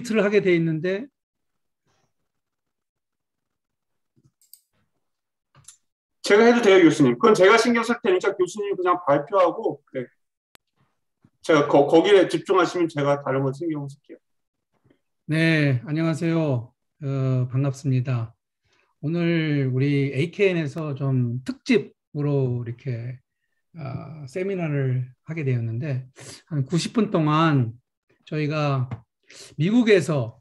언뮤트를 하게 돼 있는데 제가 해도 돼요, 교수님. 그건 제가 신경 쓸 테니까 교수님 그냥 발표하고, 네. 제가 거기에 집중하시면 제가 다른 건 신경 쓸게요. 네, 안녕하세요. 반갑습니다. 오늘 우리 AKN에서 좀 특집으로 이렇게 세미나를 하게 되었는데 한 90분 동안 저희가 미국에서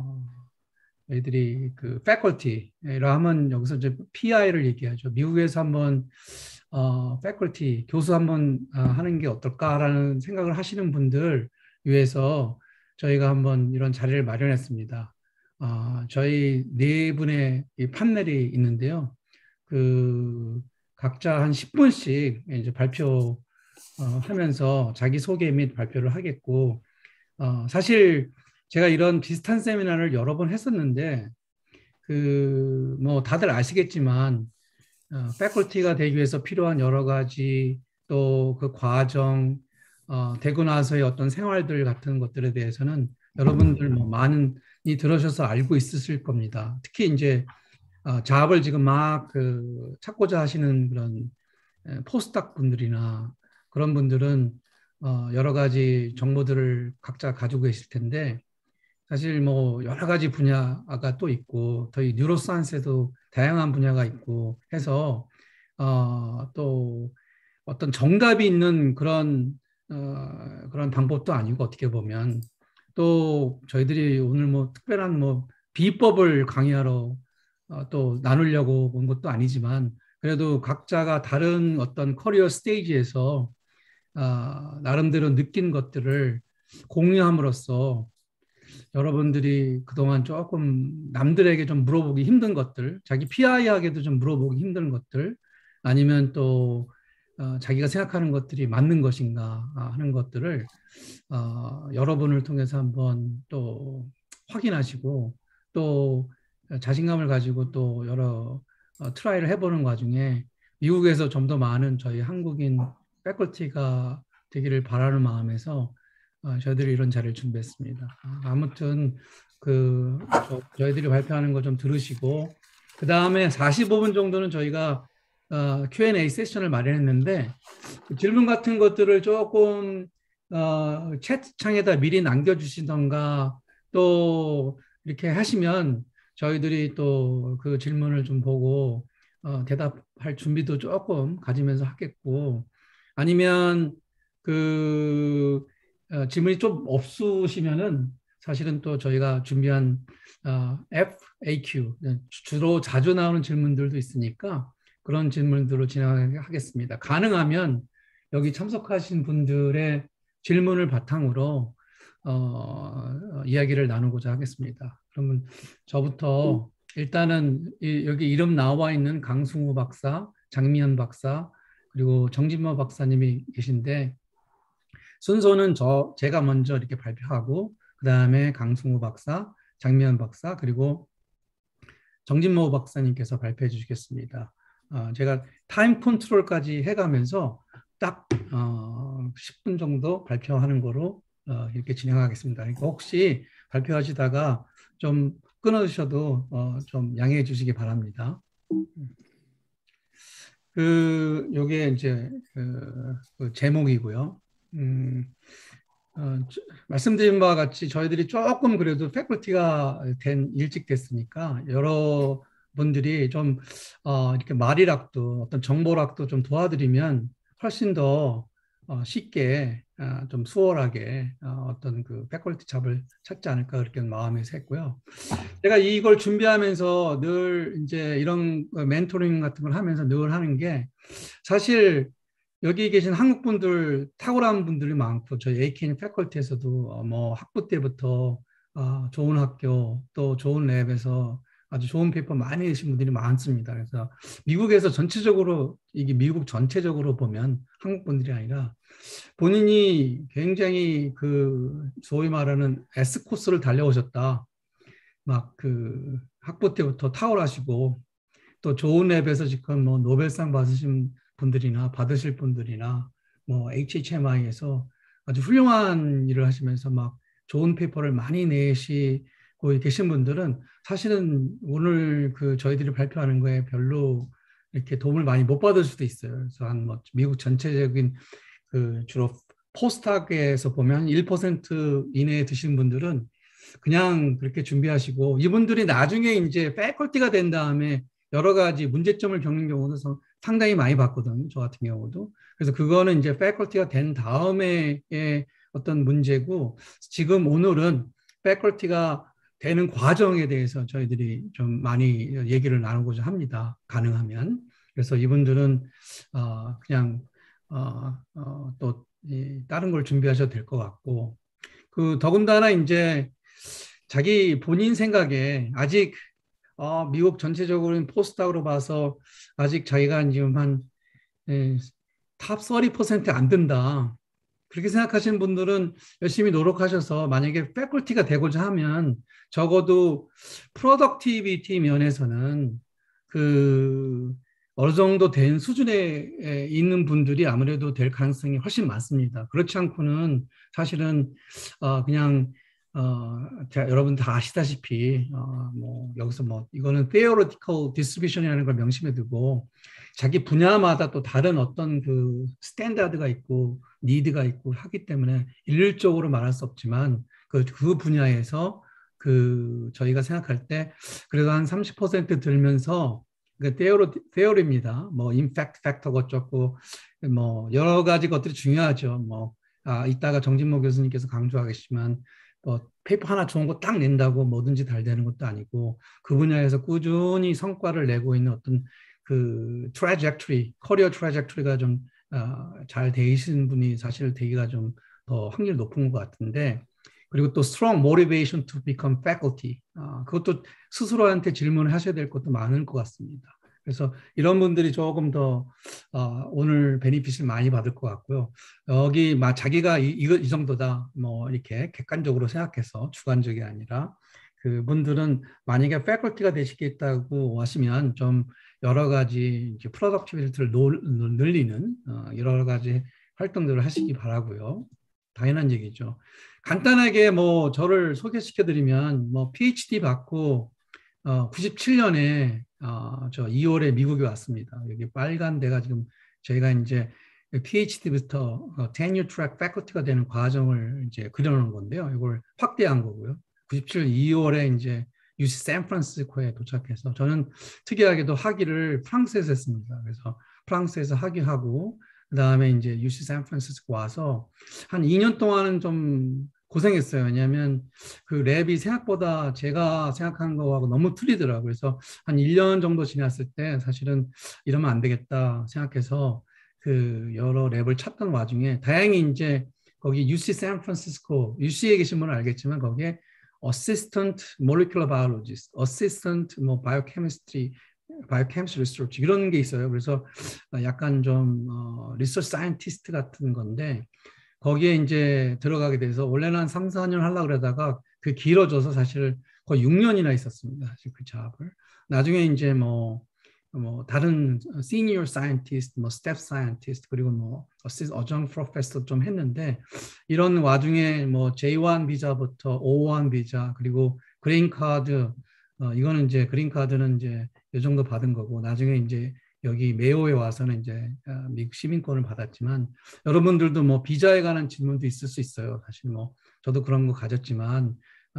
저희들이 그 faculty라 하면 여기서 이제 PI를 얘기하죠. 미국에서 한번 faculty 교수 한번 하는 게 어떨까라는 생각을 하시는 분들 위해서 저희가 한번 이런 자리를 마련했습니다. 저희 네 분의 이 판넬이 있는데요. 그 각자 한 10분씩 이제 발표 하면서 자기 소개 및 발표를 하겠고, 사실 제가 이런 비슷한 세미나를 여러 번 했었는데, 뭐 다들 아시겠지만, 패컬티가 되기 위해서 필요한 여러 가지 또 그 과정, 되고 나서의 어떤 생활들 같은 것들에 대해서는 여러분들 뭐 많이 들으셔서 알고 있으실 겁니다. 특히 이제 잡을 지금 막 찾고자 하시는 그런 포스닥 분들이나 그런 분들은 여러 가지 정보들을 각자 가지고 계실 텐데 사실 뭐 여러 가지 분야가 또 있고 더 이 뉴로사이언스에도 다양한 분야가 있고 해서 또 어떤 정답이 있는 그런 방법도 아니고 어떻게 보면 또 저희들이 오늘 뭐 특별한 뭐 비법을 강의하러 또 나누려고 온 것도 아니지만 그래도 각자가 다른 어떤 커리어 스테이지에서 나름대로 느낀 것들을 공유함으로써 여러분들이 그동안 조금 남들에게 좀 물어보기 힘든 것들, 자기 PI에게도 좀 물어보기 힘든 것들, 아니면 또 자기가 생각하는 것들이 맞는 것인가 하는 것들을 여러분을 통해서 한번 또 확인하시고 또 자신감을 가지고 또 여러 트라이를 해보는 와중에 미국에서 좀 더 많은 저희 한국인 패컬티가 되기를 바라는 마음에서 저희들이 이런 자리를 준비했습니다. 아무튼 저희들이 발표하는 거 좀 들으시고 그 다음에 45분 정도는 저희가 Q&A 세션을 마련했는데 그 질문 같은 것들을 조금 채팅창에다 미리 남겨주시던가 또 이렇게 하시면 저희들이 또 그 질문을 좀 보고 대답할 준비도 조금 가지면서 하겠고 아니면 질문이 좀 없으시면은 사실은 또 저희가 준비한 FAQ 주로 자주 나오는 질문들도 있으니까 그런 질문들로 진행하겠습니다. 가능하면 여기 참석하신 분들의 질문을 바탕으로 이야기를 나누고자 하겠습니다. 그러면 저부터 일단은 여기 이름 나와 있는 강승우 박사, 장미연 박사, 그리고 정진모 박사님이 계신데 순서는 제가 먼저 이렇게 발표하고 그 다음에 강승우 박사, 장미연 박사, 그리고 정진모 박사님께서 발표해 주시겠습니다. 제가 타임 컨트롤까지 해가면서 딱 10분 정도 발표하는 거로 이렇게 진행하겠습니다. 그러니까 혹시 발표하시다가 좀 끊어주셔도 좀 양해해 주시기 바랍니다. 요게 이제 그 제목이고요. 말씀드린 바와 같이 저희들이 조금 그래도 패컬티가 일찍 됐으니까 여러분들이 좀 이렇게 말이락도 어떤 정보락도 좀 도와드리면 훨씬 더 쉽게 좀 수월하게 어떤 그 패컬티 잡을 찾지 않을까 그렇게 마음에서 했고요. 제가 이걸 준비하면서 늘 이제 이런 멘토링 같은 걸 하면서 늘 하는 게 사실 여기 계신 한국 분들 탁월한 분들이 많고 저희 AKN 패컬티에서도 뭐 학부 때부터 좋은 학교 또 좋은 랩에서 아주 좋은 페이퍼 많이 내신 분들이 많습니다. 그래서 미국에서 전체적으로 이게 미국 전체적으로 보면 한국 분들이 아니라 본인이 굉장히 소위 말하는 S 코스를 달려오셨다. 막 학부 때부터 탁월하시고 또 좋은 랩에서 지금 뭐 노벨상 받으신 분들이나 받으실 분들이나 뭐 HHMI에서 아주 훌륭한 일을 하시면서 막 좋은 페이퍼를 많이 내시고 계신 분들은 사실은 오늘 그 저희들이 발표하는 거에 별로 이렇게 도움을 많이 못 받을 수도 있어요. 그래서 한 뭐 미국 전체적인 그 주로 포스닥에서 보면 1% 이내에 드시는 분들은 그냥 그렇게 준비하시고 이분들이 나중에 이제 패컬티가 된 다음에 여러 가지 문제점을 겪는 경우도 상당히 많이 봤거든요. 저 같은 경우도. 그래서 그거는 이제 패컬티가 된 다음에 어떤 문제고 지금 오늘은 패컬티가 되는 과정에 대해서 저희들이 좀 많이 얘기를 나누고자 합니다. 가능하면. 그래서 이분들은 그냥 또 다른 걸 준비하셔도 될 것 같고 그 더군다나 이제 자기 본인 생각에 아직 미국 전체적으로는 포스닥으로 봐서 아직 자기가 지금 한탑 30%안 든다. 그렇게 생각하시는 분들은 열심히 노력하셔서 만약에 패컬티가 되고자 하면 적어도 프로덕티비티 면에서는 그 어느 정도 된 수준에 있는 분들이 아무래도 될 가능성이 훨씬 많습니다. 그렇지 않고는 사실은 그냥 여러분 다 아시다시피 뭐 여기서 뭐 이거는 theoretical distribution이라는 걸 명심해 두고 자기 분야마다 또 다른 어떤 그 스탠다드가 있고 니드가 있고 하기 때문에 일률적으로 말할 수 없지만 그 분야에서 그 저희가 생각할 때 그래도 한 30% 들면서 그 theory입니다. 뭐 임팩트 팩터가 어쩌고 뭐 여러 가지 것들이 중요하죠. 뭐 이따가 정진모 교수님께서 강조하겠지만 뭐 페이퍼 하나 좋은 거 딱 낸다고 뭐든지 잘 되는 것도 아니고 그 분야에서 꾸준히 성과를 내고 있는 어떤 그 trajectory, 커리어 트래젝토리가 좀 잘 돼 있는 분이 사실 되기가 좀 더 확률이 높은 것 같은데 그리고 또 strong motivation to become faculty. 그것도 스스로한테 질문을 하셔야 될 것도 많을 것 같습니다. 그래서 이런 분들이 조금 더 오늘 베니핏을 많이 받을 것 같고요. 여기 자기가 이 정도다 뭐 이렇게 객관적으로 생각해서 주관적이 아니라 그분들은 만약에 패컬티가 되시겠다고 하시면 좀 여러 가지 이제 프로덕티비티를 늘리는 여러 가지 활동들을 하시기 바라고요. 당연한 얘기죠. 간단하게 뭐 저를 소개시켜 드리면 뭐 PhD 받고 97년에 저 2월에 미국에 왔습니다. 여기 빨간 데가 지금 저희가 이제 PhD부터 tenure track faculty가 되는 과정을 이제 그려놓은 건데요. 이걸 확대한 거고요. 97년 2월에 이제 UC 샌프란시스코에 도착해서 저는 특이하게도 학위를 프랑스에서 했습니다. 그래서 프랑스에서 학위하고 그다음에 이제 UC 샌프란시스코 와서 한 2년 동안은 좀 고생했어요. 왜냐하면 그 랩이 생각보다 제가 생각한 거하고 너무 틀리더라고요. 그래서 한 1년 정도 지났을 때 사실은 이러면 안 되겠다 생각해서 그 여러 랩을 찾던 와중에 다행히 이제 거기 UC 샌프란시스코, UC에 계신 분은 알겠지만 거기에 Assistant Molecular Biologist, Assistant 뭐 Biochemistry Research 이런 게 있어요. 그래서 약간 좀 리서치 사이언티스트 같은 건데 거기에 이제 들어가게 돼서 원래는 한 3, 4년 하려고 그러다가 그 길어져서 사실 거의 6년이나 있었습니다. 그 잡을. 나중에 이제 뭐 다른 시니어 사이언티스트, 뭐 스텝 사이언티스트 그리고 뭐 어정 프로페서 좀 했는데 이런 와중에 뭐 J1 비자부터 O1 비자 그리고 그린 카드 이거는 이제 그린 카드는 이제 이 정도 받은 거고 나중에 이제 여기 메오에 와서는 이제 미국 시민권을 받았지만 여러분들도 뭐 비자에 관한 질문도 있을 수 있어요. 사실 뭐 저도 그런 거 가졌지만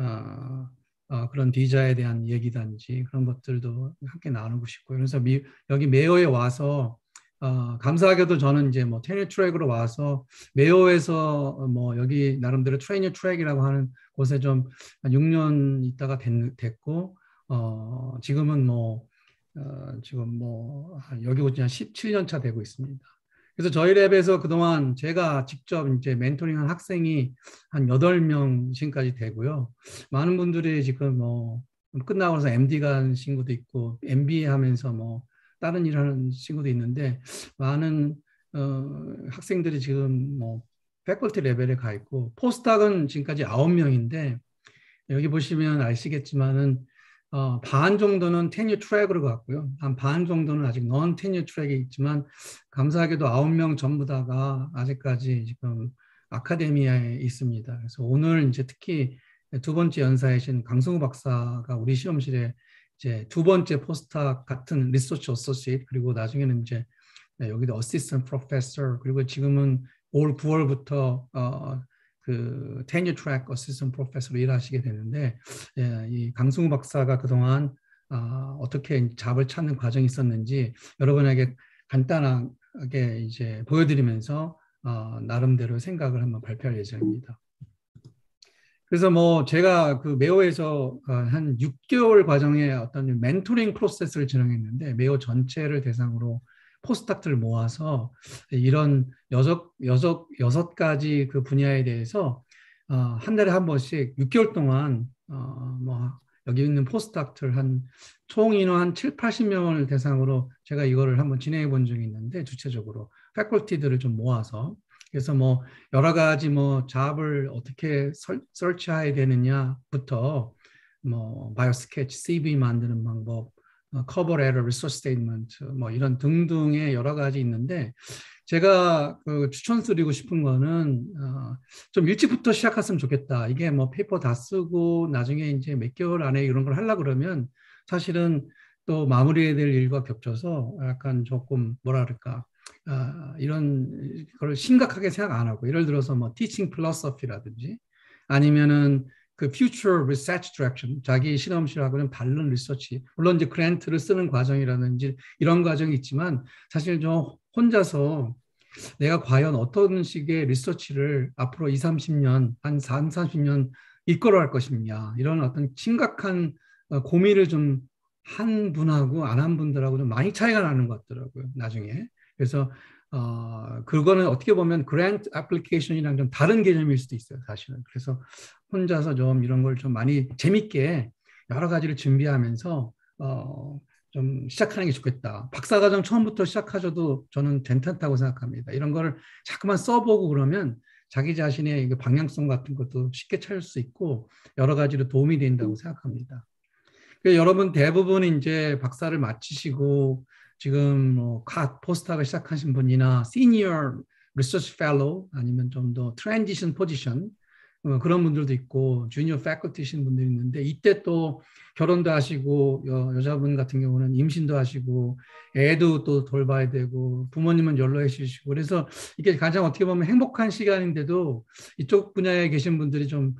그런 비자에 대한 얘기든지 그런 것들도 함께 나누고 싶고요. 그래서 여기 메오에 와서 감사하게도 저는 이제 뭐 테니어 트랙으로 와서 메오에서 뭐 여기 나름대로 트레이너 트랙이라고 하는 곳에 좀 한 6년 있다가 됐고 지금은 뭐 지금 뭐 여기 오지 한 17년 차 되고 있습니다. 그래서 저희 랩에서 그동안 제가 직접 이제 멘토링한 학생이 한 8명 지금까지 되고요. 많은 분들이 지금 뭐 끝나고 나서 MD 간 친구도 있고 MBA 하면서 뭐 다른 일 하는 친구도 있는데 많은 학생들이 지금 뭐 패컬티 레벨에 가 있고 포스닥은 지금까지 9명인데 여기 보시면 아시겠지만은 반 정도는 테뉴 트랙으로 갔고요. 한 반 정도는 아직 넌 테뉴 트랙이 있지만 감사하게도 9명 전부 다가 아직까지 지금 아카데미아에 있습니다. 그래서 오늘 이제 특히 두 번째 연사이신 강승우 박사가 우리 실험실에 이제 두 번째 포스닥 같은 리서치 어소시에이트 그리고 나중에는 이제 여기도 어시스턴트 프로페서 그리고 지금은 올 9월부터 그 테뉴 트랙 어시스턴트 프로페서로 일하시게 되는데 이 강승우 박사가 그동안 어떻게 잡을 찾는 과정이 있었는지 여러분에게 간단하게 이제 보여드리면서 나름대로 생각을 한번 발표할 예정입니다. 그래서 뭐 제가 그 메오에서 한 6개월 과정의 어떤 멘토링 프로세스를 진행했는데 메오 전체를 대상으로 포스닥들을 모아서 이런 여섯 가지 그 분야에 대해서 한 달에 한 번씩 6개월 동안 뭐 여기 있는 포스닥들 한 총 인원 한 7, 80명을 대상으로 제가 이거를 한번 진행해 본 적이 있는데 주체적으로 패컬티들을 좀 모아서 그래서 뭐 여러 가지 뭐 잡을 어떻게 설치해야 되느냐부터 뭐 바이오 스케치, CV 만드는 방법, 커버 레터, 리소스 스테이트먼트 뭐 이런 등등의 여러 가지 있는데 제가 그 추천드리고 싶은 거는 좀 일찍부터 시작했으면 좋겠다. 이게 뭐 페이퍼 다 쓰고 나중에 이제 몇 개월 안에 이런 걸 하려 그러면 사실은 또 마무리해야 될 일과 겹쳐서 약간 조금 뭐라 그럴까 이런 걸 심각하게 생각 안 하고 예를 들어서 뭐 teaching philosophy라든지 아니면은 그 future research direction 자기 실험실하고는 다른 리서치 물론 이제 그랜트를 쓰는 과정이라든지 이런 과정이 있지만 사실 저 혼자서 내가 과연 어떤 식의 리서치를 앞으로 2, 30년 한 3, 40년 이끌어갈 것이냐 이런 어떤 심각한 고민을 좀 한 분하고 안 한 분들하고 좀 많이 차이가 나는 것 같더라고요 나중에 그래서 그거는 어떻게 보면 그랜트 애플리케이션이랑 좀 다른 개념일 수도 있어요, 사실은. 그래서 혼자서 좀 이런 걸 좀 많이 재밌게 여러 가지를 준비하면서 좀 시작하는 게 좋겠다. 박사과정 처음부터 시작하셔도 저는 괜찮다고 생각합니다. 이런 거를 자꾸만 써보고 그러면 자기 자신의 방향성 같은 것도 쉽게 찾을 수 있고 여러 가지로 도움이 된다고 생각합니다. 여러분 대부분 이제 박사를 마치시고 지금 뭐 포스닥을 시작하신 분이나 시니어 리서치 펠로우 아니면 좀 더 트랜지션 포지션 그런 분들도 있고 주니어 패컬티신 분들이 있는데 이때 또 결혼도 하시고 여자분 같은 경우는 임신도 하시고 애도 또 돌봐야 되고 부모님은 연로해 주시고 그래서 이게 가장 어떻게 보면 행복한 시간인데도 이쪽 분야에 계신 분들이 좀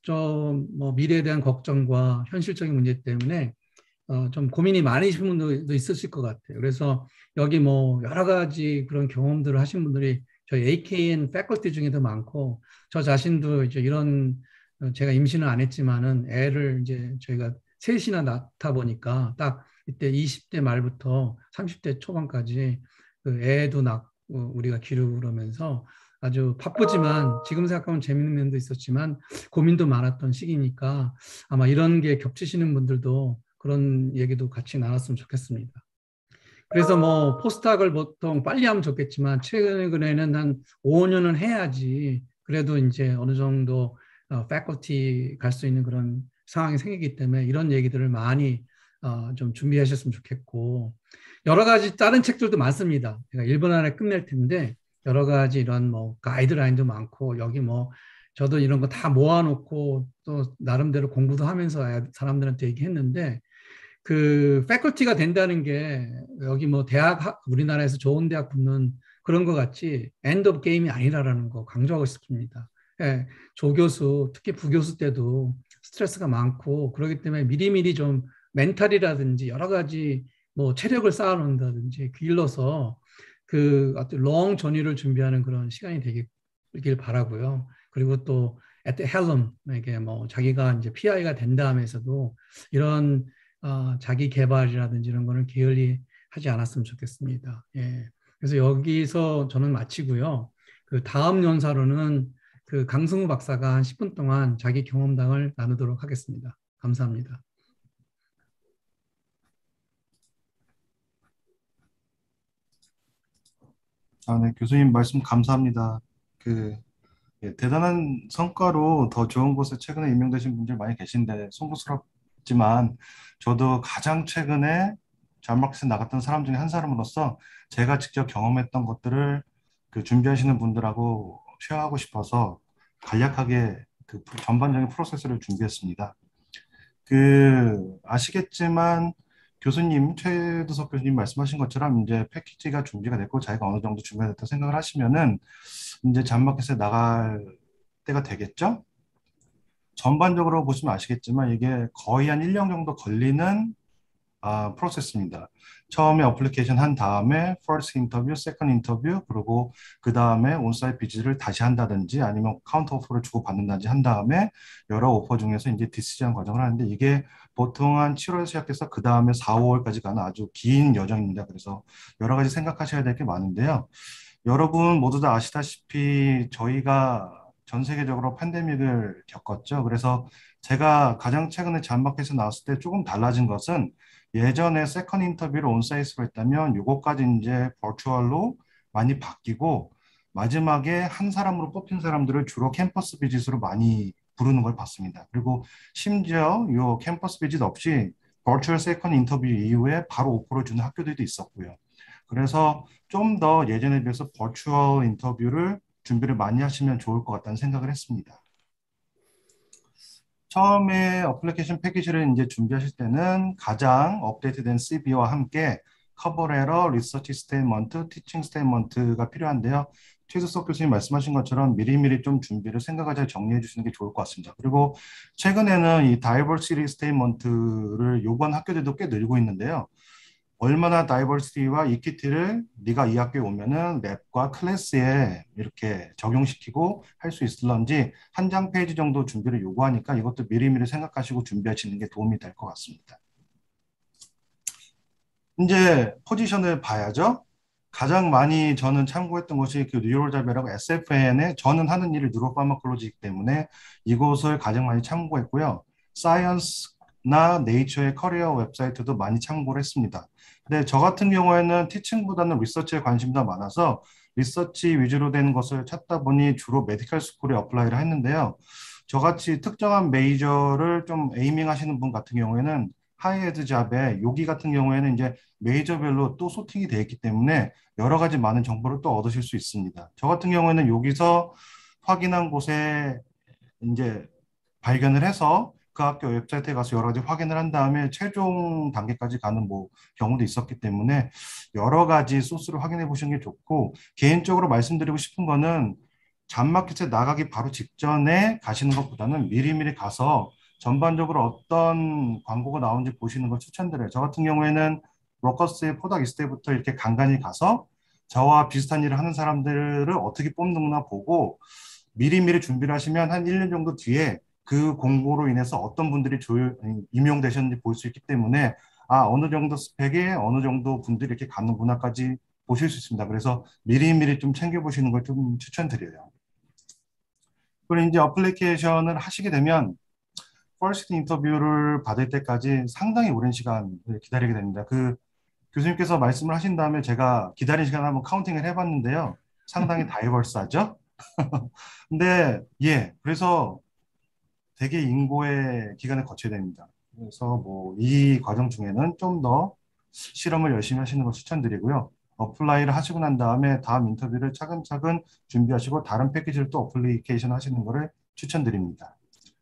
뭐 미래에 대한 걱정과 현실적인 문제 때문에 좀 고민이 많으신 분들도 있으실 것 같아요. 그래서 여기 뭐 여러 가지 그런 경험들을 하신 분들이 저희 AKN 패컬티 중에도 많고 저 자신도 이제 이런 제가 임신을 안 했지만은 애를 이제 저희가 셋이나 낳다 보니까 딱 이때 20대 말부터 30대 초반까지 그 애도 낳고 우리가 기르고 그러면서 아주 바쁘지만 지금 생각하면 재밌는 면도 있었지만 고민도 많았던 시기니까 아마 이런 게 겹치시는 분들도 그런 얘기도 같이 나눴으면 좋겠습니다. 그래서 뭐 포스닥을 보통 빨리 하면 좋겠지만 최근에는 한 5년은 해야지 그래도 이제 어느 정도 패컬티 갈 수 있는 그런 상황이 생기기 때문에 이런 얘기들을 많이 좀 준비하셨으면 좋겠고 여러 가지 다른 책들도 많습니다. 제가 1분 안에 끝낼 텐데 여러 가지 이런 뭐 가이드라인도 많고 여기 뭐 저도 이런 거 다 모아놓고 또 나름대로 공부도 하면서 사람들한테 얘기했는데 그 패컬티가 된다는 게 여기 뭐 대학 우리나라에서 좋은 대학 붙는 그런 것 같이 엔드 오브 게임이 아니라라는 거 강조하고 싶습니다. 예, 조교수 특히 부교수 때도 스트레스가 많고 그렇기 때문에 미리미리 좀 멘탈이라든지 여러 가지 뭐 체력을 쌓아놓는다든지 길러서 그 어떤 롱 전위를 준비하는 그런 시간이 되길 바라고요. 그리고 또 at the helm 이게 뭐 자기가 이제 PI가 된 다음에서도 이런 자기 개발이라든지 이런 거는 게을리 하지 않았으면 좋겠습니다. 예. 그래서 여기서 저는 마치고요. 그 다음 연사로는 그 강승우 박사가 한 10분 동안 자기 경험담을 나누도록 하겠습니다. 감사합니다. 네, 교수님 말씀 감사합니다. 대단한 성과로 더 좋은 곳에 최근에 임명되신 분들 많이 계신데 송구스럽지만 저도 가장 최근에 잔마크스 나갔던 사람 중에 한 사람으로서 제가 직접 경험했던 것들을 그 준비하시는 분들하고 취하고 싶어서 간략하게 그 전반적인 프로세스를 준비했습니다. 아시겠지만 교수님, 최두석 교수님 말씀하신 것처럼 이제 패키지가 준비가 됐고 자기가 어느 정도 준비가 됐다 생각을 하시면은 이제 잡마켓에 나갈 때가 되겠죠? 전반적으로 보시면 아시겠지만 이게 거의 한 1년 정도 걸리는 프로세스입니다. 처음에 어플리케이션 한 다음에 first 인터뷰, second 인터뷰, 그리고 그 다음에 온사이트 비즈를 다시 한다든지 아니면 카운터 오퍼를 주고 받는다든지 한 다음에 여러 오퍼 중에서 이제 디시전 과정을 하는데 이게 보통 한 7월 시작해서 그 다음에 4, 5월까지 가는 아주 긴 여정입니다. 그래서 여러 가지 생각하셔야 될 게 많은데요. 여러분 모두 다 아시다시피 저희가 전 세계적으로 팬데믹을 겪었죠. 그래서 제가 가장 최근에 잠바켓에서 나왔을 때 조금 달라진 것은 예전에 세컨 인터뷰를 온사이트로 했다면 요거까지 이제 버추얼로 많이 바뀌고 마지막에 한 사람으로 뽑힌 사람들을 주로 캠퍼스 비짓으로 많이 부르는 걸 봤습니다. 그리고 심지어 요 캠퍼스 비짓 없이 버추얼 세컨 인터뷰 이후에 바로 오퍼를 주는 학교들도 있었고요. 그래서 좀 더 예전에 비해서 버추얼 인터뷰를 준비를 많이 하시면 좋을 것 같다는 생각을 했습니다. 처음에 어플리케이션 패키지를 이제 준비하실 때는 가장 업데이트된 CV와 함께 커버 레터, 리서치 스테이트먼트, 티칭 스테이트먼트가 필요한데요. 최수석 교수님 말씀하신 것처럼 미리미리 좀 준비를 생각을 잘 정리해 주시는 게 좋을 것 같습니다. 그리고 최근에는 이 다이버시티 스테이트먼트를 요구하는 학교들도 꽤 늘고 있는데요. 얼마나 다이버시티와 이퀴티를 네가 이 학교에 오면은 랩과 클래스에 이렇게 적용시키고 할 수 있을런지 한 장 페이지 정도 준비를 요구하니까 이것도 미리미리 생각하시고 준비하시는 게 도움이 될 것 같습니다. 이제 포지션을 봐야죠. 가장 많이 저는 참고했던 것이 그 뉴로자베라고 SFN에 저는 하는 일이 뉴로파마콜로지이기 때문에 이곳을 가장 많이 참고했고요. 사이언스나 네이처의 커리어 웹사이트도 많이 참고를 했습니다. 근데 저 같은 경우에는 티칭보다는 리서치에 관심이 더 많아서 리서치 위주로 된 것을 찾다 보니 주로 메디컬 스쿨에 어플라이를 했는데요. 저같이 특정한 메이저를 좀 에이밍 하시는 분 같은 경우에는 하이에드 잡에 여기 같은 경우에는 이제 메이저별로 또 소팅이 되어 있기 때문에 여러 가지 많은 정보를 또 얻으실 수 있습니다. 저 같은 경우에는 여기서 확인한 곳에 이제 발견을 해서 그 학교 웹사이트에 가서 여러 가지 확인을 한 다음에 최종 단계까지 가는 뭐 경우도 있었기 때문에 여러 가지 소스를 확인해 보시는 게 좋고 개인적으로 말씀드리고 싶은 거는 잡마켓에 나가기 바로 직전에 가시는 것보다는 미리미리 가서 전반적으로 어떤 광고가 나오는지 보시는 걸 추천드려요. 저 같은 경우에는 로커스의 포닥 있을 때부터 이렇게 간간히 가서 저와 비슷한 일을 하는 사람들을 어떻게 뽑는구나 보고 미리미리 준비를 하시면 한 1년 정도 뒤에 그 공고로 인해서 어떤 분들이 임용되셨는지 볼 수 있기 때문에 어느 정도 스펙에 어느 정도 분들이 이렇게 가는구나까지 보실 수 있습니다. 그래서 미리미리 좀 챙겨보시는 걸 좀 추천드려요. 그리고 이제 어플리케이션을 하시게 되면 퍼스트 인터뷰를 받을 때까지 상당히 오랜 시간을 기다리게 됩니다. 그 교수님께서 말씀을 하신 다음에 제가 기다린 시간 한번 카운팅을 해봤는데요. 상당히 다이버스하죠? 근데 그래서 되게 인고의 기간을 거쳐야 됩니다. 그래서 뭐 이 과정 중에는 좀 더 실험을 열심히 하시는 걸 추천드리고요. 어플라이를 하시고 난 다음에 다음 인터뷰를 차근차근 준비하시고 다른 패키지를 또 어플리케이션 하시는 것을 추천드립니다.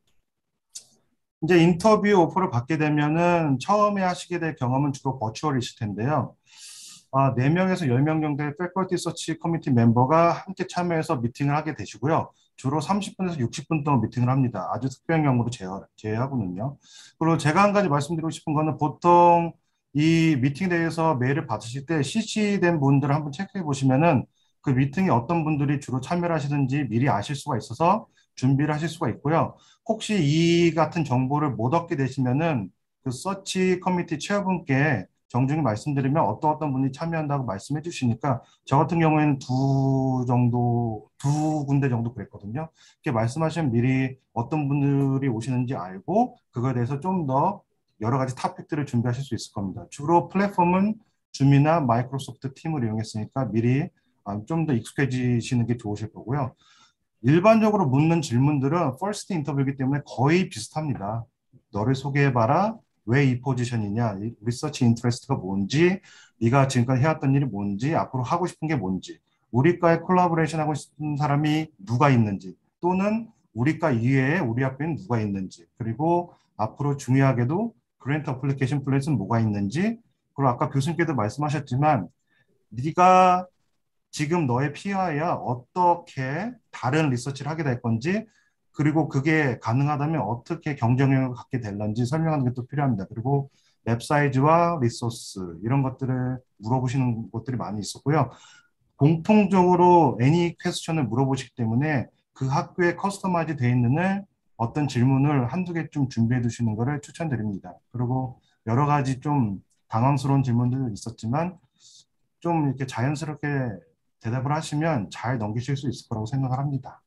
이제 인터뷰 오퍼를 받게 되면은 처음에 하시게 될 경험은 주로 버추얼이실 텐데요. 4명에서 10명 정도의 패컬티 서치 커뮤니티 멤버가 함께 참여해서 미팅을 하게 되시고요. 주로 30분에서 60분 동안 미팅을 합니다. 아주 특별한 경우도 제외하고는요. 그리고 제가 한 가지 말씀드리고 싶은 거는 보통 이 미팅에 대해서 메일을 받으실 때 CC된 분들을 한번 체크해 보시면은 그 미팅에 어떤 분들이 주로 참여를 하시는지 미리 아실 수가 있어서 준비를 하실 수가 있고요. 혹시 이 같은 정보를 못 얻게 되시면은 그 서치 커뮤니티 체어분께 정중히 말씀드리면 어떤 분이 참여한다고 말씀해 주시니까 저 같은 경우에는 두 군데 정도 그랬거든요. 이렇게 말씀하시면 미리 어떤 분들이 오시는지 알고 그거에 대해서 좀 더 여러 가지 토픽들을 준비하실 수 있을 겁니다. 주로 플랫폼은 줌이나 마이크로소프트 팀을 이용했으니까 미리 좀 더 익숙해지시는 게 좋으실 거고요. 일반적으로 묻는 질문들은 퍼스트 인터뷰이기 때문에 거의 비슷합니다. 너를 소개해봐라. 왜 이 포지션이냐? 리서치 인트레스트가 뭔지, 네가 지금까지 해왔던 일이 뭔지, 앞으로 하고 싶은 게 뭔지. 우리과에 콜라보레이션 하고 싶은 사람이 누가 있는지, 또는 우리과 이외에 우리 학교엔 누가 있는지, 그리고 앞으로 중요하게도 그랜트 어플리케이션 플랫은 뭐가 있는지, 그리고 아까 교수님께도 말씀하셨지만 네가 지금 너의 PI야 어떻게 다른 리서치를 하게 될 건지, 그리고 그게 가능하다면 어떻게 경쟁력을 갖게 될런지 설명하는 게 또 필요합니다. 그리고 랩 사이즈와 리소스 이런 것들을 물어보시는 것들이 많이 있었고요. 공통적으로 애니 퀘스천을 물어보시기 때문에 그 학교에 커스터마이즈 되어 있는 어떤 질문을 한두 개 좀 준비해 두시는 것을 추천드립니다. 그리고 여러 가지 좀 당황스러운 질문들도 있었지만 좀 이렇게 자연스럽게 대답을 하시면 잘 넘기실 수 있을 거라고 생각을 합니다.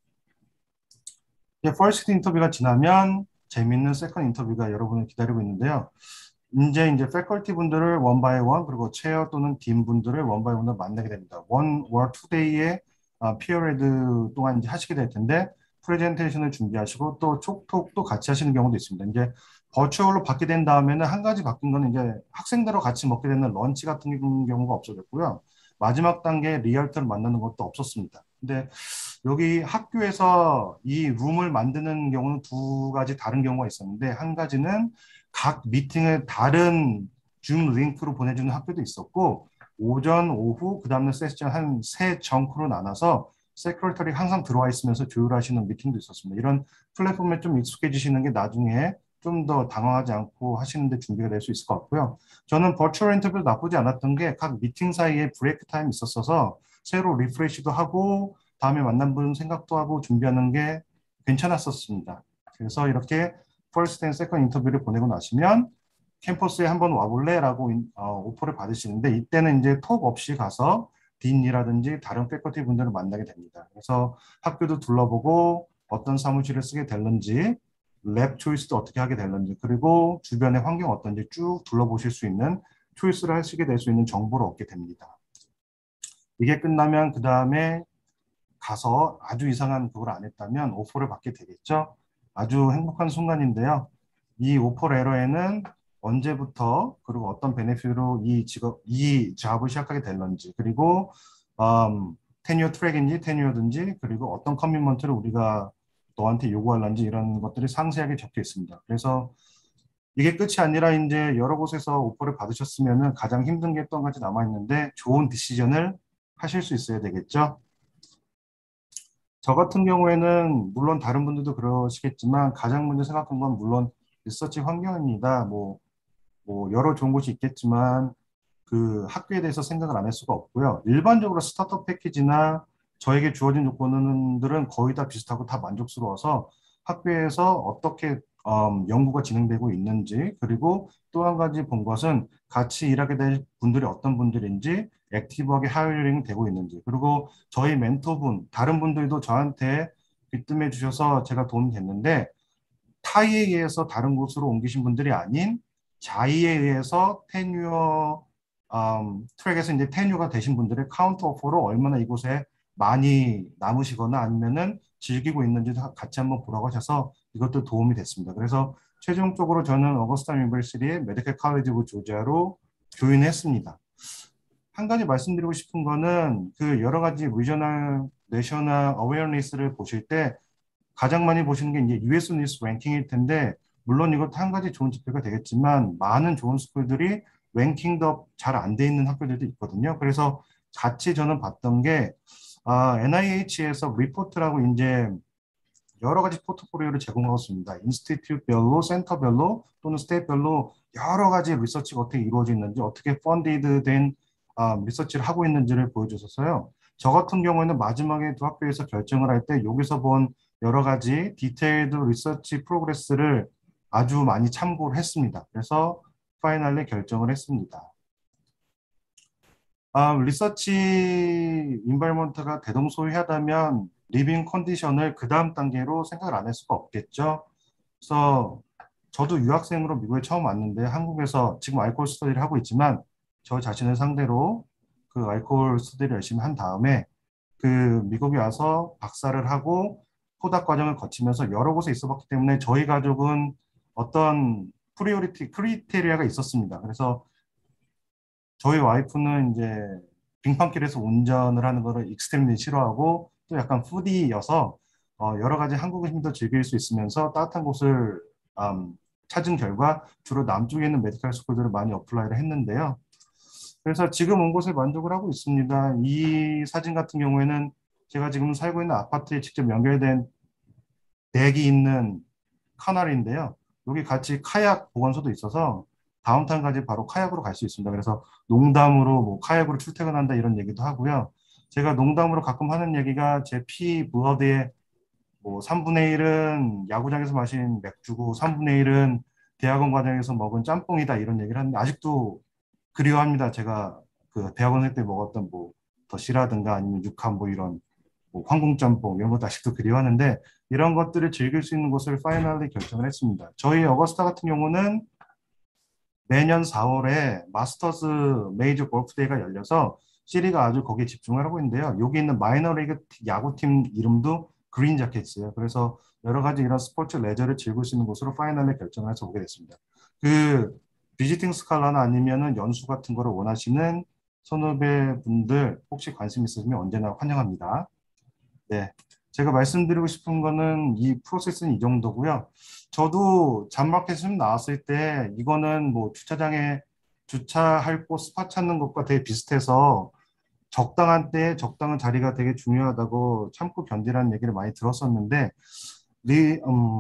이제 퍼스트 인터뷰가 지나면 재밌는 세컨 인터뷰가 여러분을 기다리고 있는데요. 이제 패컬티 분들을 원 바이 원, 그리고 체어 또는 딘 분들을 원 바이 원으로 만나게 됩니다. 원 월 투 데이의 피어레드 동안 이제 하시게 될 텐데, 프레젠테이션을 준비하시고 또 촉톡도 같이 하시는 경우도 있습니다. 이제 버추얼로 받게 된 다음에는 한 가지 바뀐 거는 이제 학생들과 같이 먹게 되는 런치 같은 경우가 없어졌고요. 마지막 단계 리얼터를 만나는 것도 없었습니다. 근데 여기 학교에서 이 룸을 만드는 경우는 두 가지 다른 경우가 있었는데, 한 가지는 각 미팅을 다른 줌 링크로 보내주는 학교도 있었고, 오전, 오후, 그 다음날 세션 한 세 정크로 나눠서 세크레터리 항상 들어와 있으면서 조율하시는 미팅도 있었습니다. 이런 플랫폼에 좀 익숙해지시는 게 나중에 좀 더 당황하지 않고 하시는데 준비가 될 수 있을 것 같고요. 저는 버추얼 인터뷰도 나쁘지 않았던 게 각 미팅 사이에 브레이크 타임이 있었어서 새로 리프레시도 하고 다음에 만난 분 생각도 하고 준비하는 게 괜찮았었습니다. 그래서 이렇게 퍼스트 앤 세컨 인터뷰를 보내고 나시면 캠퍼스에 한번 와볼래? 라고 오퍼를 받으시는데, 이때는 이제 톡 없이 가서 딘이라든지 다른 패커티 분들을 만나게 됩니다. 그래서 학교도 둘러보고 어떤 사무실을 쓰게 될는지, 랩 초이스도 어떻게 하게 될는지, 그리고 주변의 환경 어떤지 쭉 둘러보실 수 있는, 초이스를 하시게 될 수 있는 정보를 얻게 됩니다. 이게 끝나면 그 다음에 가서 아주 이상한 그걸 안 했다면 오퍼를 받게 되겠죠. 아주 행복한 순간인데요. 이 오퍼 레터에는 언제부터 그리고 어떤 베네핏으로 이 잡을 시작하게 될런지, 그리고 테뉴어 트랙인지 테뉴어든지, 그리고 어떤 커미먼트를 우리가 너한테 요구할런지, 이런 것들이 상세하게 적혀 있습니다. 그래서 이게 끝이 아니라 이제 여러 곳에서 오퍼를 받으셨으면 가장 힘든 게 또 한 가지 남아 있는데, 좋은 디시전을 하실 수 있어야 되겠죠. 저 같은 경우에는 물론 다른 분들도 그러시겠지만 가장 먼저 생각한 건 물론 리서치 환경입니다. 여러 좋은 곳이 있겠지만 그 학교에 대해서 생각을 안 할 수가 없고요. 일반적으로 스타트업 패키지나 저에게 주어진 조건들은 거의 다 비슷하고 다 만족스러워서 학교에서 어떻게 연구가 진행되고 있는지, 그리고 또 한 가지 본 것은 같이 일하게 될 분들이 어떤 분들인지, 액티브하게 하이어링 되고 있는지, 그리고 저희 멘토분, 다른 분들도 저한테 귀뜸해 주셔서 제가 도움이 됐는데, 타이에 의해서 다른 곳으로 옮기신 분들이 아닌 자의에 의해서 트랙에서 이제 테뉴어가 되신 분들의 카운터 오퍼로 얼마나 이곳에 많이 남으시거나 아니면은 즐기고 있는지 같이 한번 보라고 하셔서 이것도 도움이 됐습니다. 그래서 최종적으로 저는 어거스타 유니버시티의 메디컬 칼리지 오브 조지아로 교인했습니다. 한 가지 말씀드리고 싶은 거는 그 여러 가지 리저널, 내셔널 어웨어니스를 보실 때 가장 많이 보시는 게 이제 US 뉴스 랭킹일 텐데, 물론 이것도 한 가지 좋은 지표가 되겠지만 많은 좋은 스쿨들이 랭킹도 잘 안 돼 있는 학교들도 있거든요. 그래서 같이 저는 봤던 게 NIH에서 리포트라고 이제 여러 가지 포트폴리오를 제공하고 있습니다. 인스티튜트별로, 센터별로 또는 스테이트별로 여러 가지 리서치가 어떻게 이루어져 있는지, 어떻게 펀디드 된 리서치를 하고 있는지를 보여주셔서요. 저 같은 경우에는 마지막에 두 학교에서 결정을 할 때 여기서 본 여러 가지 디테일드 리서치 프로그레스를 아주 많이 참고를 했습니다. 그래서 파이널리 결정을 했습니다. 리서치 인바이먼트가 대동소이하다면 리빙 컨디션을 그 다음 단계로 생각을 안 할 수가 없겠죠. 그래서 저도 유학생으로 미국에 처음 왔는데 한국에서 지금 알코올 스터디를 하고 있지만 저 자신을 상대로 그 알코올 스터디를 열심히 한 다음에 그 미국에 와서 박사를 하고 포닥 과정을 거치면서 여러 곳에 있어봤기 때문에 저희 가족은 어떤 크리테리아가 있었습니다. 그래서 저희 와이프는 이제 빙판길에서 운전을 하는 거를 익스트림ሊ 싫어하고 또 약간 푸디여서 여러 가지 한국 음식도 즐길 수 있으면서 따뜻한 곳을 찾은 결과 주로 남쪽에 있는 메디컬 스쿨들을 많이 어플라이를 했는데요. 그래서 지금 온 곳에 만족을 하고 있습니다. 이 사진 같은 경우에는 제가 지금 살고 있는 아파트에 직접 연결된 덱이 있는 카나리인데요. 여기 같이 카약 보건소도 있어서 다운타운까지 바로 카약으로 갈 수 있습니다. 그래서 농담으로 뭐 카약으로 출퇴근한다 이런 얘기도 하고요. 제가 농담으로 가끔 하는 얘기가 제 피 블러드의 뭐 3분의 1은 야구장에서 마신 맥주고 3분의 1은 대학원 과정에서 먹은 짬뽕이다 이런 얘기를 하는데 아직도 그리워합니다. 제가 그 대학원생 때 먹었던 뭐 더시라든가 아니면 육함 뭐 이런 뭐 황궁짬뽕 이런 것도 아직도 그리워하는데 이런 것들을 즐길 수 있는 곳을 파이널리 결정을 했습니다. 저희 어거스타 같은 경우는 매년 4월에 마스터즈 메이저 골프데이가 열려서 시리가 아주 거기에 집중을 하고 있는데요. 여기 있는 마이너리그 야구팀 이름도 그린 자켓이에요. 그래서 여러 가지 이런 스포츠 레저를 즐길 수 있는 곳으로 파이널리 결정을 해서 오게 됐습니다. 그 비지팅 스칼라나 아니면은 연수 같은 거를 원하시는 선후배 분들 혹시 관심 있으시면 언제나 환영합니다. 네. 제가 말씀드리고 싶은 거는 이 프로세스는 이 정도고요. 저도 잡마켓 나왔을 때 이거는 뭐 주차장에 주차할 곳 스팟 찾는 것과 되게 비슷해서 적당한 때에 적당한 자리가 되게 중요하다고 참고 견디라는 얘기를 많이 들었었는데 리,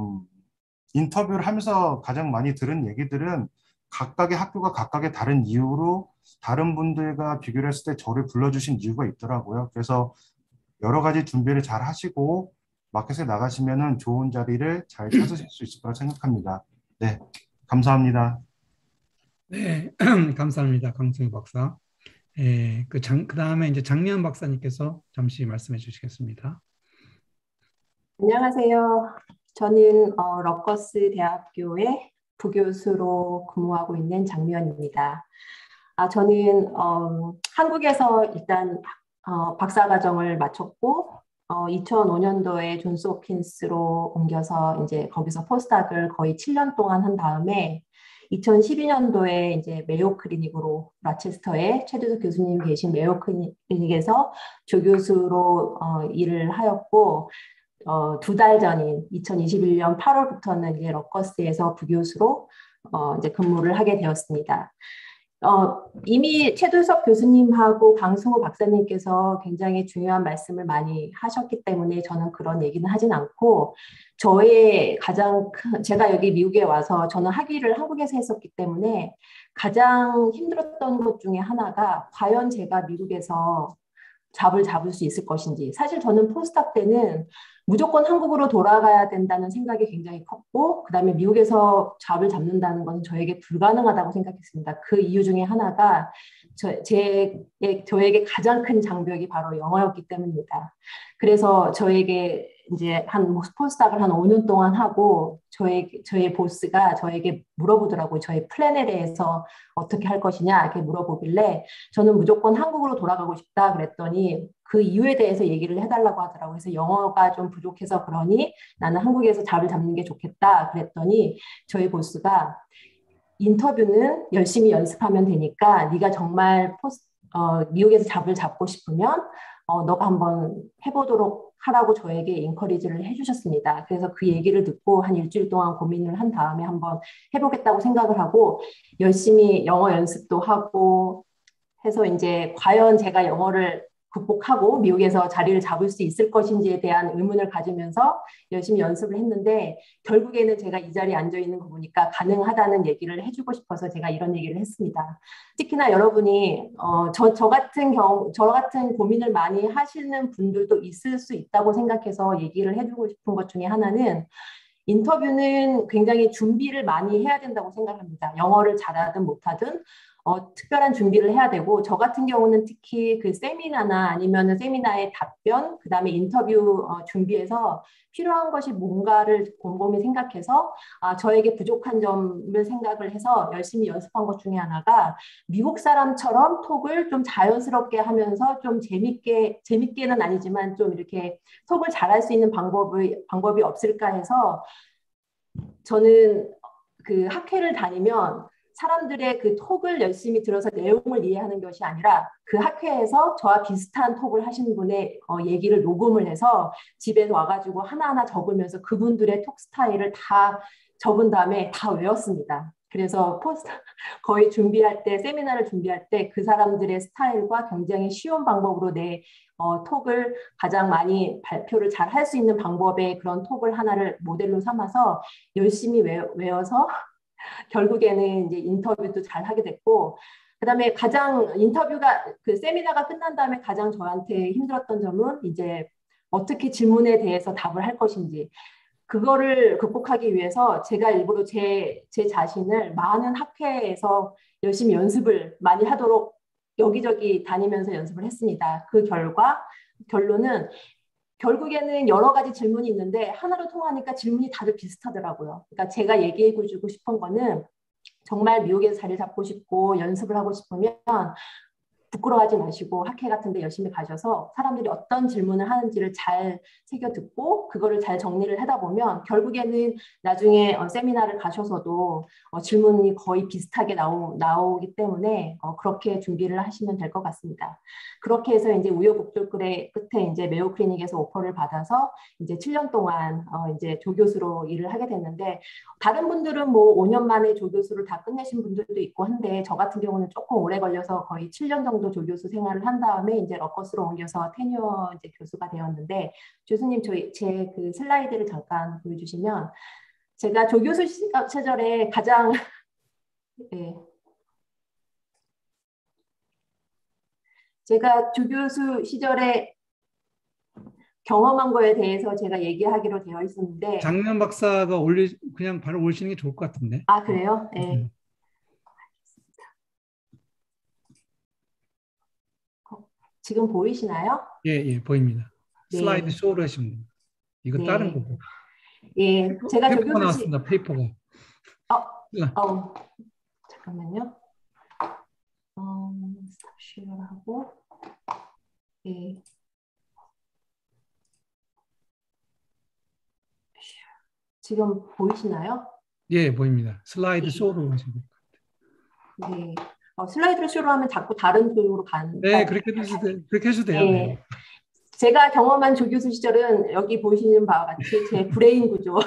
인터뷰를 하면서 가장 많이 들은 얘기들은 각각의 학교가 각각의 다른 이유로 다른 분들과 비교를 했을 때 저를 불러주신 이유가 있더라고요. 그래서 여러 가지 준비를 잘 하시고 마켓에 나가시면은 좋은 자리를 잘 찾으실 수 있을 거라 생각합니다. 네, 감사합니다. 네, 감사합니다. 강승희 박사. 예, 그 다음에 이제 장미연 박사님께서 잠시 말씀해 주시겠습니다. 안녕하세요. 저는 러커스 대학교의 부교수로 근무하고 있는 장미연입니다. 저는 한국에서 일단 박사과정을 마쳤고 2005년도에 존스 홉킨스로 옮겨서 이제 거기서 포스닥을 거의 7년 동안 한 다음에 2012년도에 이제 메요 클리닉으로 라체스터에 최두석 교수님 계신 메요 클리닉에서 조교수로 일을 하였고 2달 전인 2021년 8월부터는 이제 러커스에서 부교수로 이제 근무를 하게 되었습니다. 이미 최두석 교수님하고 강승호 박사님께서 굉장히 중요한 말씀을 많이 하셨기 때문에 저는 그런 얘기는 하진 않고 저의 가장 제가 여기 미국에 와서 저는 학위를 한국에서 했었기 때문에 가장 힘들었던 것 중에 하나가 과연 제가 미국에서 잡을 잡을 수 있을 것인지. 사실 저는 포스닥 때는 무조건 한국으로 돌아가야 된다는 생각이 굉장히 컸고 그다음에 미국에서 잡을 잡는다는 건 저에게 불가능하다고 생각했습니다. 그 이유 중에 하나가 저에게 가장 큰 장벽이 바로 영어였기 때문입니다. 그래서 저에게 이제 포스닥을 한 5년 동안 하고 저의 보스가 저에게 물어보더라고요. 저의 플랜에 대해서 어떻게 할 것이냐 이렇게 물어보길래 저는 무조건 한국으로 돌아가고 싶다 그랬더니 그 이유에 대해서 얘기를 해달라고 하더라고요. 그래서 영어가 좀 부족해서 그러니 나는 한국에서 잡을 잡는 게 좋겠다 그랬더니 저희 보스가 인터뷰는 열심히 연습하면 되니까 네가 정말 미국에서 잡을 잡고 싶으면 너가 한번 해보도록 하라고 저에게 인커리지를 해주셨습니다. 그래서 그 얘기를 듣고 한 일주일 동안 고민을 한 다음에 한번 해보겠다고 생각을 하고 열심히 영어 연습도 하고 해서 이제 과연 제가 영어를 극복하고 미국에서 자리를 잡을 수 있을 것인지에 대한 의문을 가지면서 열심히 연습을 했는데 결국에는 제가 이 자리에 앉아 있는 거 보니까 가능하다는 얘기를 해주고 싶어서 제가 이런 얘기를 했습니다. 특히나 여러분이 저 같은 고민을 많이 하시는 분들도 있을 수 있다고 생각해서 얘기를 해주고 싶은 것 중에 하나는 인터뷰는 굉장히 준비를 많이 해야 된다고 생각합니다. 영어를 잘하든 못하든 특별한 준비를 해야 되고 저 같은 경우는 특히 그 세미나나 아니면 세미나의 답변 그다음에 인터뷰 준비해서 필요한 것이 뭔가를 곰곰이 생각해서 저에게 부족한 점을 생각을 해서 열심히 연습한 것 중에 하나가 미국 사람처럼 톡을 좀 자연스럽게 하면서 좀 재밌게는 아니지만 좀 이렇게 톡을 잘할 수 있는 방법이 없을까 해서 저는 그 학회를 다니면 사람들의 그 톡을 열심히 들어서 내용을 이해하는 것이 아니라 그 학회에서 저와 비슷한 톡을 하신 분의 얘기를 녹음을 해서 집에 와가지고 하나하나 적으면서 그분들의 톡 스타일을 다 적은 다음에 다 외웠습니다. 그래서 포스터 거의 준비할 때, 세미나를 준비할 때 그 사람들의 스타일과 굉장히 쉬운 방법으로 내 톡을 가장 많이 발표를 잘 할 수 있는 방법의 그런 톡을 하나를 모델로 삼아서 열심히 외워서 결국에는 이제 인터뷰도 잘 하게 됐고, 그다음에 가장 인터뷰가 그 세미나가 끝난 다음에 가장 저한테 힘들었던 점은 이제 어떻게 질문에 대해서 답을 할 것인지, 그거를 극복하기 위해서 제가 일부러 제 자신을 많은 학회에서 열심히 연습을 많이 하도록 여기저기 다니면서 연습을 했습니다. 그 결론은 결국에는 여러 가지 질문이 있는데 하나로 통하니까 질문이 다들 비슷하더라고요. 그러니까 제가 얘기해 주고 싶은 거는 정말 미국에서 자리 잡고 싶고 연습을 하고 싶으면 부끄러워하지 마시고 학회 같은 데 열심히 가셔서 사람들이 어떤 질문을 하는지를 잘 새겨 듣고 그거를 잘 정리를 하다 보면 결국에는 나중에 세미나를 가셔서도 질문이 거의 비슷하게 나오기 때문에 그렇게 준비를 하시면 될 것 같습니다. 그렇게 해서 이제 우여곡절 끝에 이제 메이오 클리닉에서 오퍼를 받아서 이제 7년 동안 이제 조교수로 일을 하게 됐는데, 다른 분들은 뭐 5년 만에 조교수를 다 끝내신 분들도 있고 한데 저 같은 경우는 조금 오래 걸려서 거의 7년 정도 조교수 생활을 한 다음에 이제 러커스로 옮겨서 테뉴어 이제 교수가 되었는데, 교수님 제 그 슬라이드를 잠깐 보여주시면, 제가 조교수 시절에 가장 네. 제가 조교수 시절에 경험한 거에 대해서 제가 얘기하기로 되어 있었는데, 장면 박사가 그냥 바로 올리시는 게 좋을 것 같은데. 아 그래요? 네. 지금 보이시나요? 예, 보입니다. 네. 슬라이드 쇼로 하시면 됩니다. 이거 네. 다른 거고. 예, 제가 페이퍼가 나왔습니다. 페이퍼가. 잠깐만요. 스톱 쉐어를 하고, 예. 지금 보이시나요? 예, 보입니다. 슬라이드 쇼로 하시면 됩니다. 네. 슬라이드를 쇼로 하면 자꾸 다른 쪽으로 가는. 네, 그렇게 해도 돼요. 네. 네. 제가 경험한 조교수 시절은 여기 보시는 바와 같이 제 브레인 구조.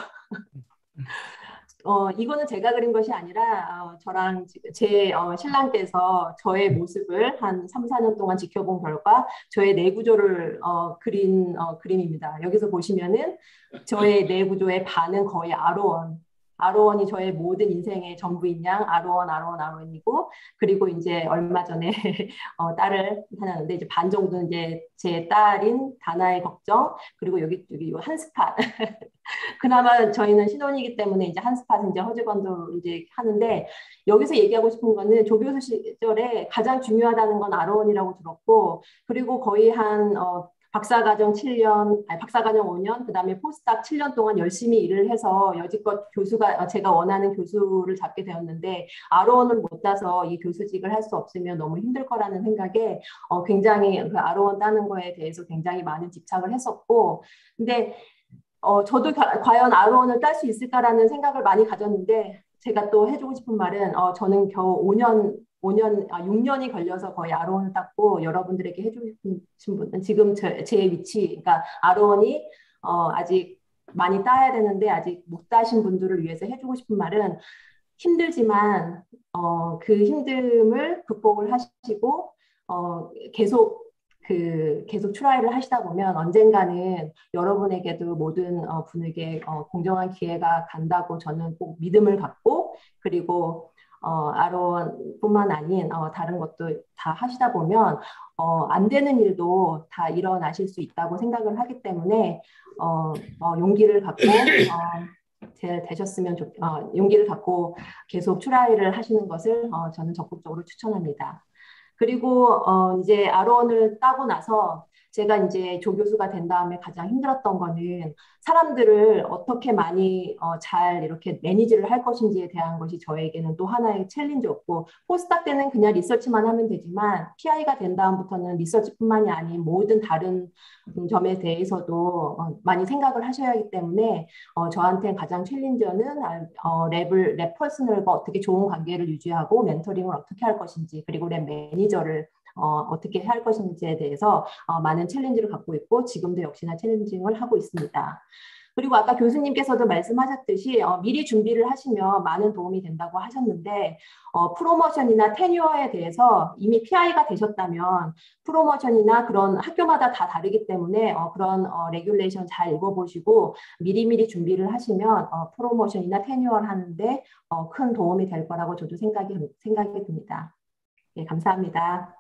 이거는 제가 그린 것이 아니라 저랑 제 신랑께서 저의 모습을 한 3, 4년 동안 지켜본 결과 저의 뇌구조를 그린 그림입니다. 여기서 보시면은 저의 뇌구조의 반은 거의 아로원이 저의 모든 인생의 전부인 양 아로원이고, 그리고 이제 얼마 전에 딸을 하나는데 이제 반 정도는 이제 제 딸인 다나의 걱정, 그리고 여기 한 스팟. 그나마 저희는 신혼이기 때문에 이제 한 스팟은 이제 허즈번도 이제 하는데, 여기서 얘기하고 싶은 거는 조교수 시절에 가장 중요하다는 건 아로원이라고 들었고, 그리고 거의 한 박사과정 5년, 그 다음에 포스닥 7년 동안 열심히 일을 해서 여지껏 제가 원하는 교수를 잡게 되었는데, 아로원을 못 따서 이 교수직을 할 수 없으면 너무 힘들 거라는 생각에 굉장히 그 아로원 따는 거에 대해서 굉장히 많은 집착을 했었고, 근데 저도 과연 아로원을 딸 수 있을까라는 생각을 많이 가졌는데, 제가 또 해주고 싶은 말은 저는 겨우 6년이 걸려서 거의 아로원을 땄고, 여러분들에게 해주고 싶은 분은 지금 제 위치, 그러니까 아로원이 아직 많이 따야 되는데 아직 못 따신 분들을 위해서 해주고 싶은 말은, 힘들지만 그 힘듦을 극복을 하시고 계속 트라이를 하시다 보면 언젠가는 여러분에게도 모든 분에게 공정한 기회가 간다고 저는 꼭 믿음을 갖고, 그리고 아로원뿐만 아닌 다른 것도 다 하시다 보면 안 되는 일도 다 일어나실 수 있다고 생각을 하기 때문에 용기를 갖고 용기를 갖고 계속 트라이를 하시는 것을 저는 적극적으로 추천합니다. 그리고 이제 아로원을 따고 나서 제가 이제 조교수가 된 다음에 가장 힘들었던 거는 사람들을 어떻게 많이 잘 이렇게 매니지를 할 것인지에 대한 것이 저에게는 또 하나의 챌린지였고, 포스닥 때는 그냥 리서치만 하면 되지만 PI가 된 다음부터는 리서치뿐만이 아닌 모든 다른 점에 대해서도 많이 생각을 하셔야 하기 때문에 저한테 가장 챌린저는 랩 퍼스널과 어떻게 좋은 관계를 유지하고 멘토링을 어떻게 할 것인지, 그리고 랩 매니저를 어떻게 할 것인지에 대해서 많은 챌린지를 갖고 있고 지금도 역시나 챌린징을 하고 있습니다. 그리고 아까 교수님께서도 말씀하셨듯이 미리 준비를 하시면 많은 도움이 된다고 하셨는데 프로모션이나 테뉴어에 대해서 이미 PI가 되셨다면 프로모션이나 그런 학교마다 다 다르기 때문에 그런 레귤레이션 잘 읽어보시고 미리미리 준비를 하시면 프로모션이나 테뉴어를 하는데 큰 도움이 될 거라고 저도 생각이 듭니다. 네, 감사합니다.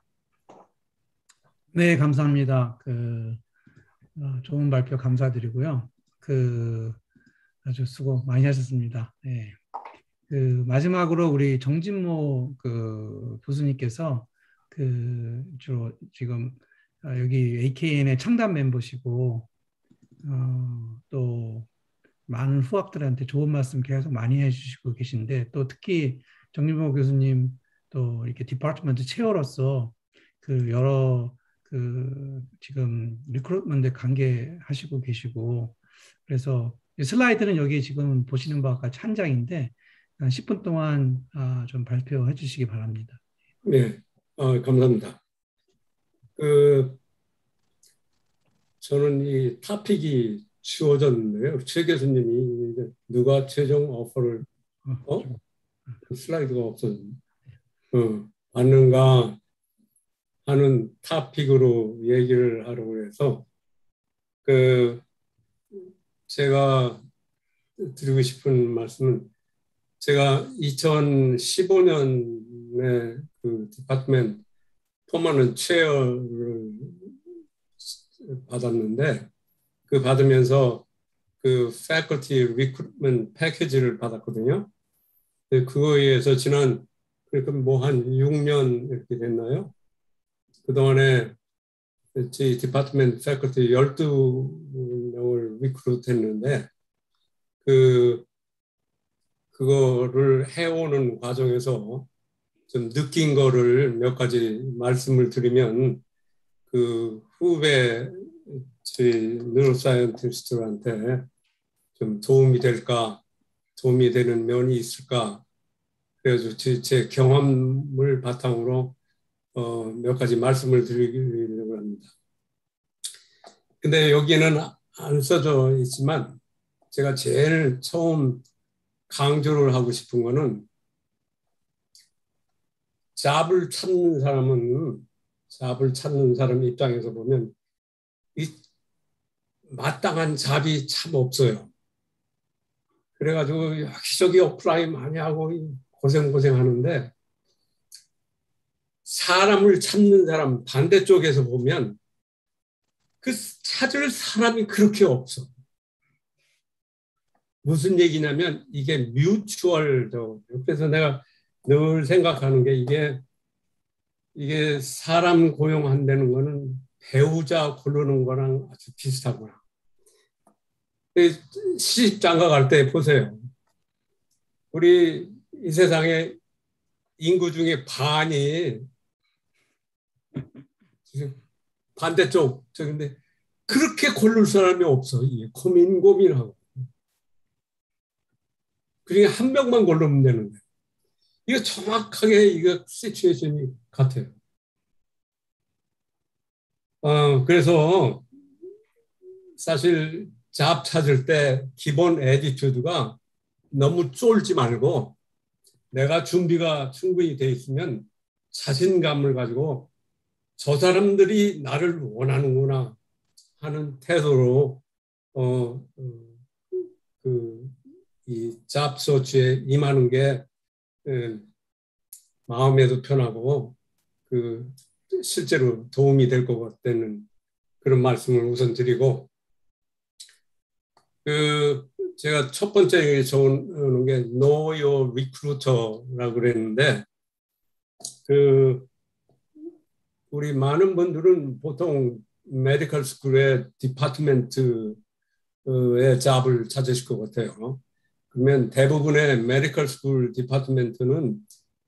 네, 감사합니다. 좋은 발표 감사드리고요. 아주 수고 많이 하셨습니다. 네. 마지막으로 우리 정진모 교수님께서 주로 지금 여기 AKN의 창단 멤버시고 또 많은 후학들한테 좋은 말씀 계속 많이 해주시고 계신데 또 특히 정진모 교수님 또 이렇게 디파트먼트 체어로서 여러 지금 리크루트먼트 관계하시고 계시고 그래서 슬라이드는 여기 지금 보시는 바와 같이 한 장인데 10분 동안 좀 발표해 주시기 바랍니다. 네, 감사합니다. 저는 이 토픽이 주어졌는데요. 최 교수님이 이제 누가 최종 오퍼를 슬라이드가 없어졌네. 받는가 하는 토픽으로 얘기를 하려고 해서 제가 드리고 싶은 말씀은 제가 2015년에 디파트먼트 퍼머넌트 체어를 받았는데 받으면서 faculty recruitment package를 받았거든요. 그거에 의해서 지난 그러니까 한 6년 이렇게 됐나요? 그동안에 저희 디파트먼트 faculty 12명을 리크루트 했는데 그거를 해오는 과정에서 좀 느낀 거를 몇 가지 말씀을 드리면 후배 저희 뉴로사이언티스트들한테 좀 도움이 되는 면이 있을까. 그래서 제 경험을 바탕으로 몇 가지 말씀을 드리려고 합니다. 근데 여기는 안 써져 있지만 제가 제일 처음 강조를 하고 싶은 거는 잡을 찾는 사람 입장에서 보면 이 마땅한 잡이 참 없어요. 그래가지고 여기저기 어플라이 많이 하고 고생하는데 사람을 찾는 사람 반대쪽에서 보면 찾을 사람이 그렇게 없어. 무슨 얘기냐면 이게 뮤추얼적. 그래서 내가 늘 생각하는 게 이게 사람 고용한다는 거는 배우자 고르는 거랑 아주 비슷하구나. 시집장가 갈 때 보세요. 우리 이 세상에 인구 중에 반이 반대쪽 저긴데 그렇게 고를 사람이 없어. 고민하고. 그러니까 한 명만 고르면 되는데 이거 정확하게 이거 시츄에이션이 같아요. 그래서 사실 잡 찾을 때 기본 애티튜드가 너무 쫄지 말고 내가 준비가 충분히 돼 있으면 자신감을 가지고 저 사람들이 나를 원하는구나 하는 태도로 이 잡 서치에 임하는 게 마음에도 편하고 실제로 도움이 될 것 같다는 그런 말씀을 우선 드리고 제가 첫 번째 적어놓은 게 Know Your Recruiter라고 그랬는데 우리 많은 분들은 보통 메디컬 스쿨의 디파트멘트의 잡을 찾으실 것 같아요. 그러면 대부분의 메디컬 스쿨 디파트멘트는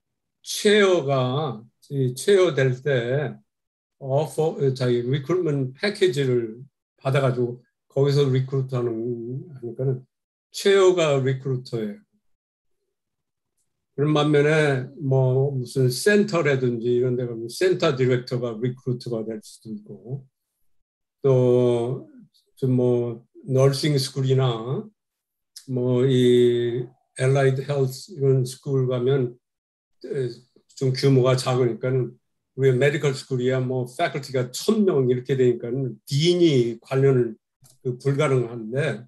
체어가 체어 될 때 자기 리크루트먼트 패키지를 받아가지고 거기서 리크루트하는 하니까는 체어가 리크루터예요. 그런 반면에 뭐 무슨 센터라든지 이런 데 가면 센터 디렉터가 리크루터가 될 수도 있고 또 좀 뭐 너싱 스쿨이나 뭐 이 엘라이드 헬스 이런 스쿨 가면 좀 규모가 작으니까는 우리 메디컬 스쿨이야 뭐 패컬티가 1000명 이렇게 되니까는 딘이 관련을 불가능한데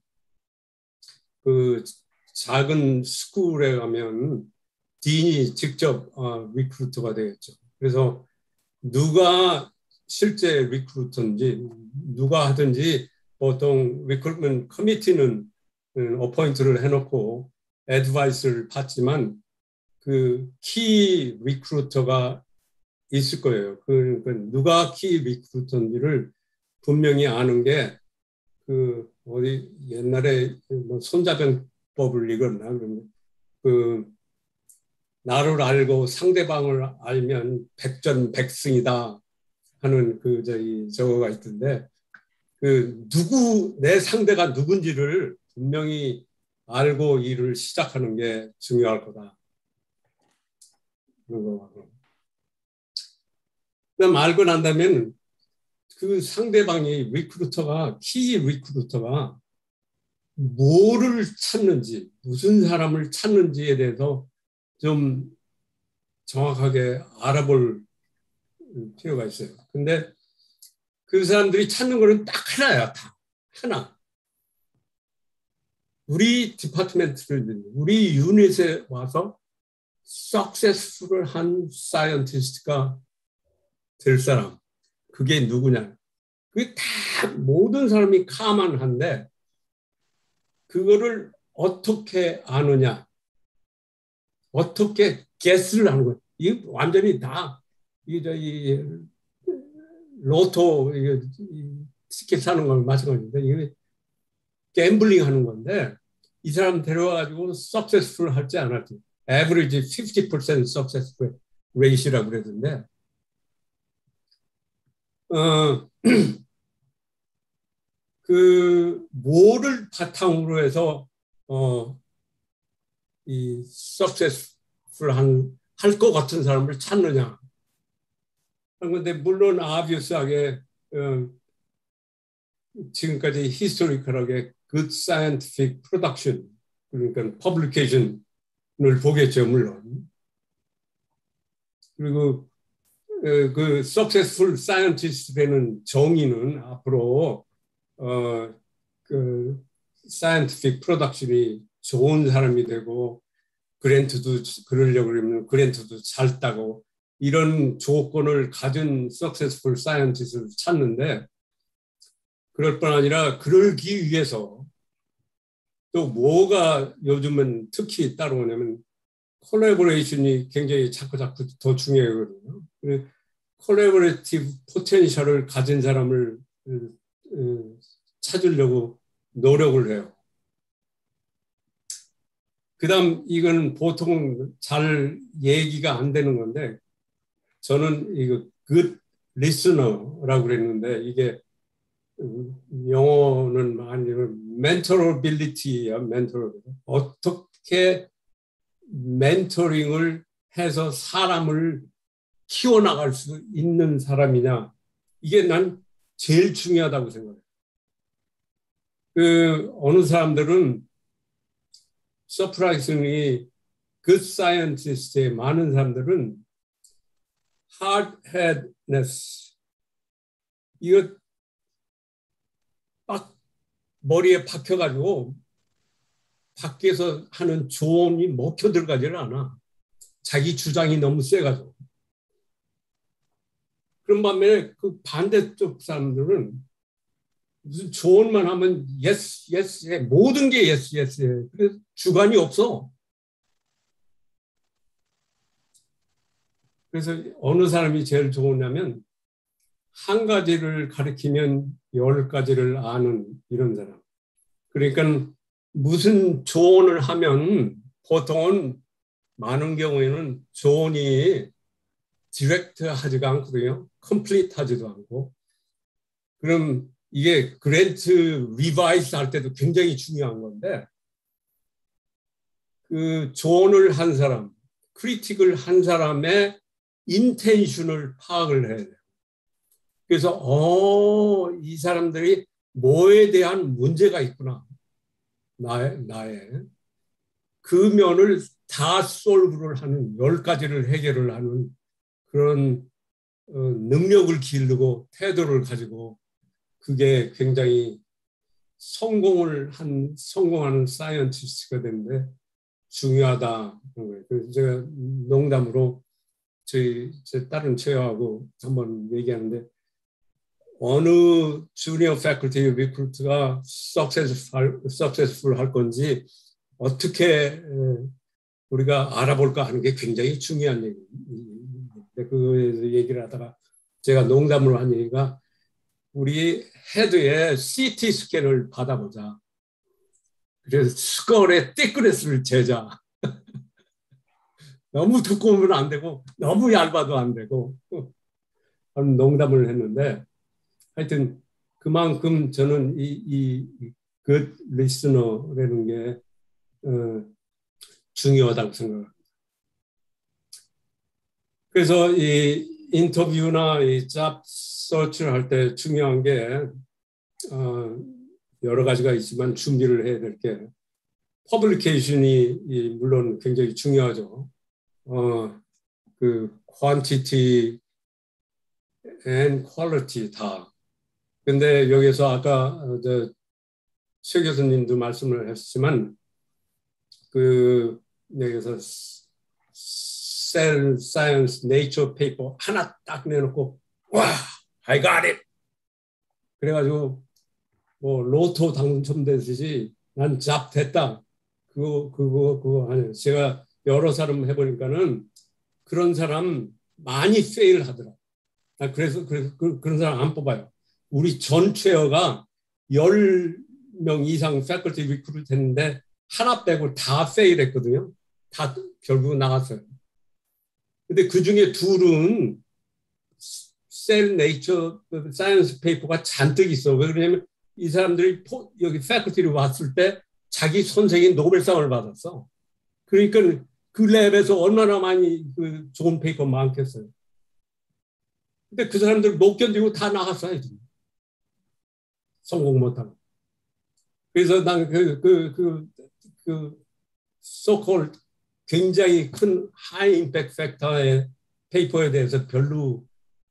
그 작은 스쿨에 가면 딘이 직접 리크루터가 되겠죠. 그래서 누가 실제 리크루터인지 누가 하든지 보통 리크루트먼트 커미티는 어포인트를 해놓고 애드바이스를 받지만 그 키 리크루터가 있을 거예요. 그러니까 누가 키 리크루터인지를 분명히 아는 게 그 어디 옛날에 뭐 손자병법을 읽었나 그러면 그 나를 알고 상대방을 알면 백전백승이다 하는 그 저거가 있던데 그 내 상대가 누군지를 분명히 알고 일을 시작하는 게 중요할 거다. 그런 거. 그럼 알고 난다면 그 상대방이 리크루터가 키 리크루터가 뭐를 찾는지 무슨 사람을 찾는지에 대해서 좀 정확하게 알아볼 필요가 있어요. 근데 그 사람들이 찾는 거는 딱 하나야, 다. 하나. 우리 디파트멘트를, 우리 유닛에 와서 석세스풀한 사이언티스트가 될 사람. 그게 누구냐. 그게 다 모든 사람이 카만한데 그거를 어떻게 아느냐. 어떻게 게스를 하는 거야. 이게 완전히 다 이 로또 티켓 사는 거랑 마찬가지인데 이게 갬블링 하는 건데 이 사람 데려와가지고 석세스풀 할지 안 할지 average 50% successful rate이라고 그러던데 그 뭐를 바탕으로 해서 이 successful 할 것 같은 사람을 찾느냐. 그런데 물론 obvious하게 지금까지 historical하게 good scientific production 그러니까 publication을 보겠죠 물론. 그리고 그 successful scientist라는 정의는 앞으로 그 scientific production이 좋은 사람이 되고 그랜트도 그러려고 그러면 그랜트도 잘 따고 이런 조건을 가진 successful scientist를 찾는데 그럴 뿐 아니라 그러기 위해서 또 뭐가 요즘은 특히 따라오냐면 콜래보레이션이 굉장히 자꾸 더 중요하거든요. 콜래보레이티브 포텐셜을 가진 사람을 찾으려고 노력을 해요. 그다음 이건 보통 잘 얘기가 안 되는 건데 저는 이거 good listener라고 그랬는데 이게 영어는 아니면 mentorability야, mentor. 어떻게 멘토링을 해서 사람을 키워나갈 수 있는 사람이냐. 이게 난 제일 중요하다고 생각해요. 어느 사람들은 surprisingly good scientist의 많은 사람들은 hard-headedness 이거 딱 머리에 박혀가지고 밖에서 하는 조언이 먹혀 들어가지를 않아. 자기 주장이 너무 세가지고. 그런 반면에 그 반대쪽 사람들은 무슨 조언만 하면 yes, yes, 해. 모든 게 yes, yes. 해. 그래서 주관이 없어. 그래서 어느 사람이 제일 좋으냐면 한 가지를 가르치면 10가지를 아는 이런 사람. 그러니까 무슨 조언을 하면 보통은 많은 경우에는 조언이 디렉트 하지가 않거든요. 컴플리트 하지도 않고. 그럼 이게 그랜트 리바이스 할 때도 굉장히 중요한 건데 그 조언을 한 사람, 크리틱을 한 사람의 인텐션을 파악을 해야 돼요. 그래서 이 사람들이 뭐에 대한 문제가 있구나. 나의. 그 면을 다 솔브를 하는 10가지를 해결을 하는 그런 능력을 기르고 태도를 가지고 그게 굉장히 성공하는 사이언티스트가 되는데 중요하다. 그래서 제가 농담으로 제 다른 체어하고 한번 얘기하는데 어느 주니어 패컬티 리크루트가 successful 할 건지 어떻게 우리가 알아볼까 하는 게 굉장히 중요한 얘기인데 그 얘기를 하다가 제가 농담으로 한 얘기가 우리 헤드에 CT 스캔을 받아보자. 그래서 스컬에 띠크레스를 재자. 너무 두꺼우면 안 되고 너무 얇아도 안 되고 농담을 했는데 하여튼 그만큼 저는 이 good listener라는 게 중요하다고 생각합니다. 그래서 이 인터뷰나 이 잡 서치를 할 때 중요한 게 여러 가지가 있지만 준비를 해야 될 게 퍼블리케이션이 물론 굉장히 중요하죠. 그 quantity and quality 다. 근데 여기서 아까 최 교수님도 말씀을 했지만 그 여기서 셀 사이언스 네이처 페이퍼 하나 딱 내놓고 와, I got it. 그래가지고 뭐 로또 당첨되듯이 난 잡 됐다. 그거 아니에요. 제가 여러 사람 해보니까는 그런 사람 많이 페일 하더라. 그래서 그런 사람 안 뽑아요. 우리 전 체어가 10명 이상 패컬티 리크루트 했는데 하나 빼고 다 페일 했거든요. 다 결국 나갔어요. 근데 그 중에 둘은 셀 네이처 사이언스 페이퍼가 잔뜩 있어. 왜 그러냐면 이 사람들이 여기 패컬티를 왔을 때 자기 선생이 노벨상을 받았어. 그러니까 그 랩에서 얼마나 많이 그 좋은 페이퍼 많겠어요. 근데 그 사람들 못 견디고 다 나갔어야지. 성공 못하고. 그래서 난 so-called 굉장히 큰 하이 임팩트 팩터의 페이퍼에 대해서 별로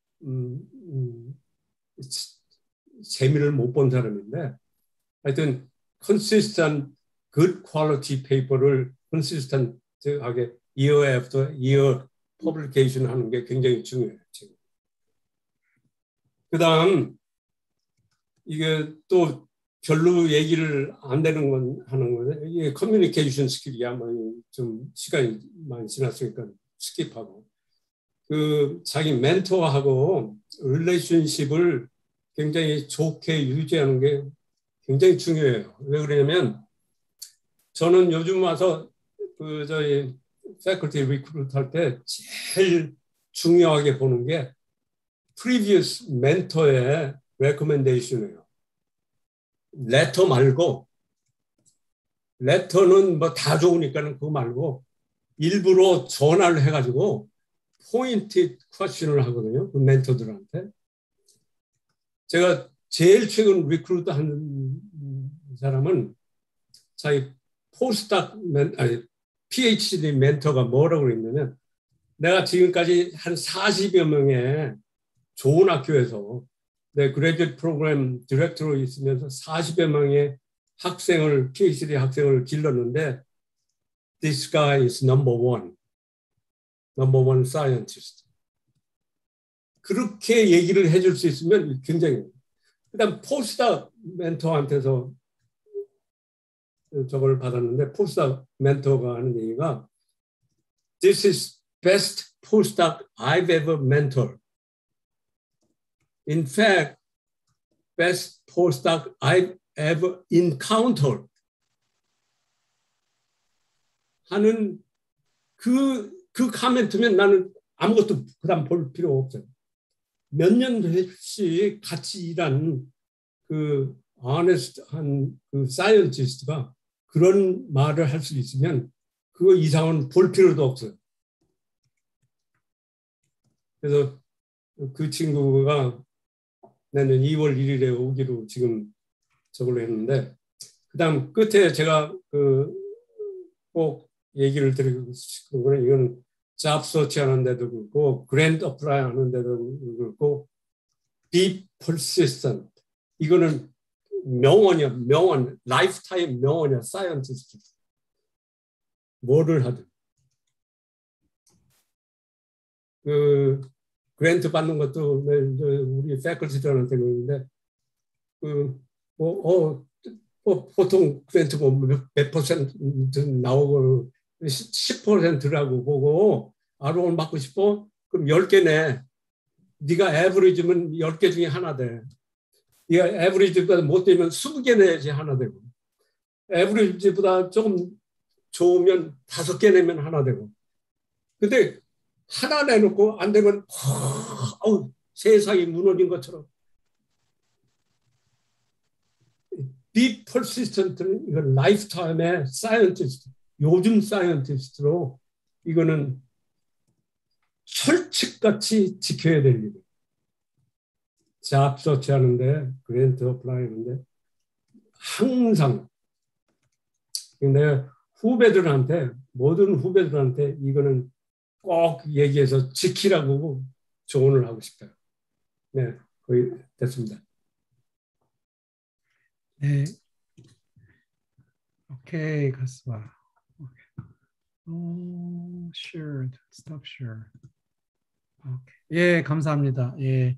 재미를 못 본 사람인데 하여튼 consistent good quality paper를 consistent하게 year after year publication 하는 게 굉장히 중요해요. 지금. 그다음 이게 또 별로 얘기를 안 되는 건 하는 거는 이게 커뮤니케이션 스킬이야. 좀 시간이 많이 지났으니까 스킵하고 그 자기 멘토하고 릴레이션십을 굉장히 좋게 유지하는 게 굉장히 중요해요. 왜 그러냐면 저는 요즘 와서 그 저희 패컬티 리크루트 할 때 제일 중요하게 보는 게 previous 멘토의 recommendation이에요. 레터 말고 레터는 뭐 다 좋으니까는 그거 말고 일부러 전화를 해가지고 포인트 퀘션을 하거든요. 그 멘토들한테. 제가 제일 최근 리크루트 한 사람은 자기 PhD 멘토가 뭐라고 그랬냐면 내가 지금까지 한 40여 명의 좋은 학교에서 내 그레이듀에이트 프로그램 디렉터로 있으면서 40여 명의 PhD 학생을 길렀는데 this guy is number one scientist. 그렇게 얘기를 해줄 수 있으면 굉장히. 그다음 포스닥 멘토한테서 저걸 받았는데 포스닥 멘토가 하는 얘기가 this is best postdoc I've ever mentored. in fact, best postdoc I've ever encountered 하는 그 카멘트면 나는 아무것도 그다음 볼 필요 없어요. 몇 년씩 같이 일한 그 honest한 그 사이언티스트가 그런 말을 할 수 있으면 그거 이상은 볼 필요도 없어요. 그래서 그 친구가 내년 2월 1일에 오기로 지금 저걸로 했는데, 그 다음 끝에 제가 꼭 얘기를 드리고 싶은 거는, 이건 잡 서치 하는 데도 그렇고 그랜드 어플라이 하는 데도 그렇고 be persistent, 이거는 명언이야. 명언, 라이프타임 명언이야. 사이언티스트 뭐를 하든 그 그랜트 받는 것도 우리 패컬티들한테 그러는데 보통 그랜트 몇 퍼센트 나오고 10%라고 보고 아로를 받고 싶어? 그럼 10개 내. 네가 에버리지면 10개 중에 하나 돼. 네가 에버리지보다 못 되면 20개 내야지 하나 되고, 에버리지보다 조금 좋으면 5개 내면 하나 되고. 근데 하나 내놓고 안 되면 세상이 무너진 것처럼. Be persistent는 이건 라이프타임의 사이언티스트, 요즘 사이언티스트로 이거는 철칙같이 지켜야 될 일이에요. 잡 서치 하는데, 그랜트 어플라이 하는데 항상 내 후배들한테, 모든 후배들한테 이거는 꼭 얘기해서 지키라고 조언을 하고 싶어요. 네, 거의 됐습니다. 네. 오케이, 가스와. Sure, stop share. 오케이. 예, 감사합니다. 예,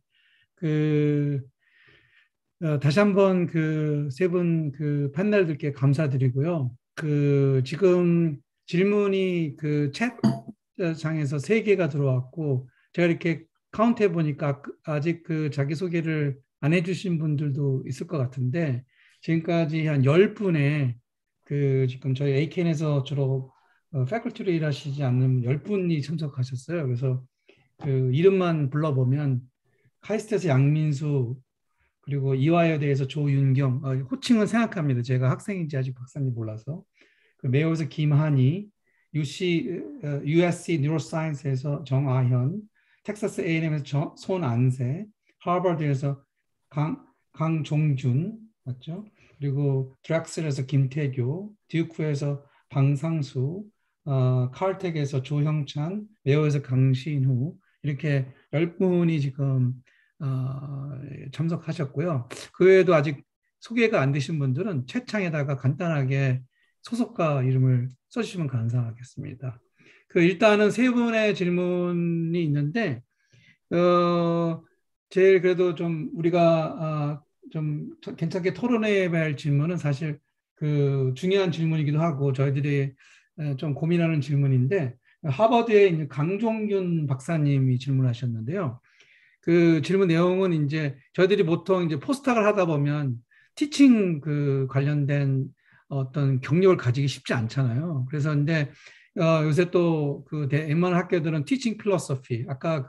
다시 한번 세 분 패널들께 감사드리고요. 지금 질문이 채팅창에서 3개가 들어왔고, 제가 이렇게 카운트해 보니까 아직 자기소개를 안 해주신 분들도 있을 것 같은데, 지금까지 한 10분의 지금 저희 AKN에서 주로 패컬티로 일하시지 않는 10분이 참석하셨어요. 그래서 이름만 불러보면 카이스트에서 양민수, 그리고 이화여대에서 조윤경, 호칭은 생각합니다. 제가 학생인지 아직 박사인지 몰라서. 메어에서 김한희, USC 뉴로사이언스에서 정아현, 텍사스 A&M에서 손안세, 하버드에서 강종준, 맞죠? 그리고 드락슬에서 김태교, 듀크에서 방상수, 칼텍에서 조형찬, 메어에서 강신후, 이렇게 10분이 지금 참석하셨고요. 그 외에도 아직 소개가 안 되신 분들은 채창에다가 간단하게 소속과 이름을 써주시면 감사하겠습니다. 일단은 3분의 질문이 있는데, 제일 그래도 좀 우리가 좀 괜찮게 토론해 봐야 할 질문은 사실 중요한 질문이기도 하고 저희들이 좀 고민하는 질문인데, 하버드의 이제 강종균 박사님이 질문하셨는데요. 질문 내용은 이제 저희들이 보통 이제 포스닥을 하다 보면 티칭 관련된 어떤 경력을 가지기 쉽지 않잖아요. 그래서 근데 요새 또 웬만한 학교들은 티칭 필로소피, 아까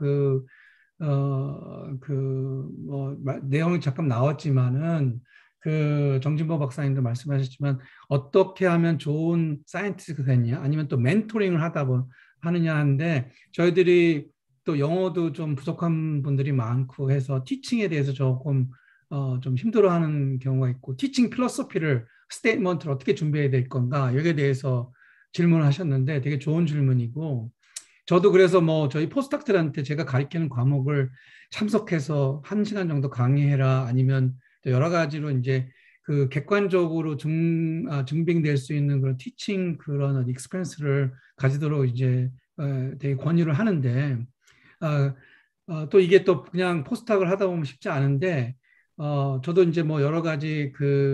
내용이 잠깐 나왔지만은 정진보 박사님도 말씀하셨지만 어떻게 하면 좋은 사이언티스트가 되냐, 아니면 또 멘토링을 하느냐 하는데, 저희들이 또 영어도 좀 부족한 분들이 많고 해서 티칭에 대해서 조금 좀 힘들어하는 경우가 있고, 티칭 필로소피를 스테이트먼트를 어떻게 준비해야 될 건가, 여기에 대해서 질문을 하셨는데 되게 좋은 질문이고, 저도 그래서 저희 포스닥들한테 제가 가르치는 과목을 참석해서 1시간 정도 강의해라, 아니면 여러 가지로 이제 객관적으로 증빙될 수 있는 그런 티칭 그런 익스피리언스를 가지도록 이제 되게 권유를 하는데, 또 이게 또 그냥 포스닥을 하다 보면 쉽지 않은데, 저도 이제 여러 가지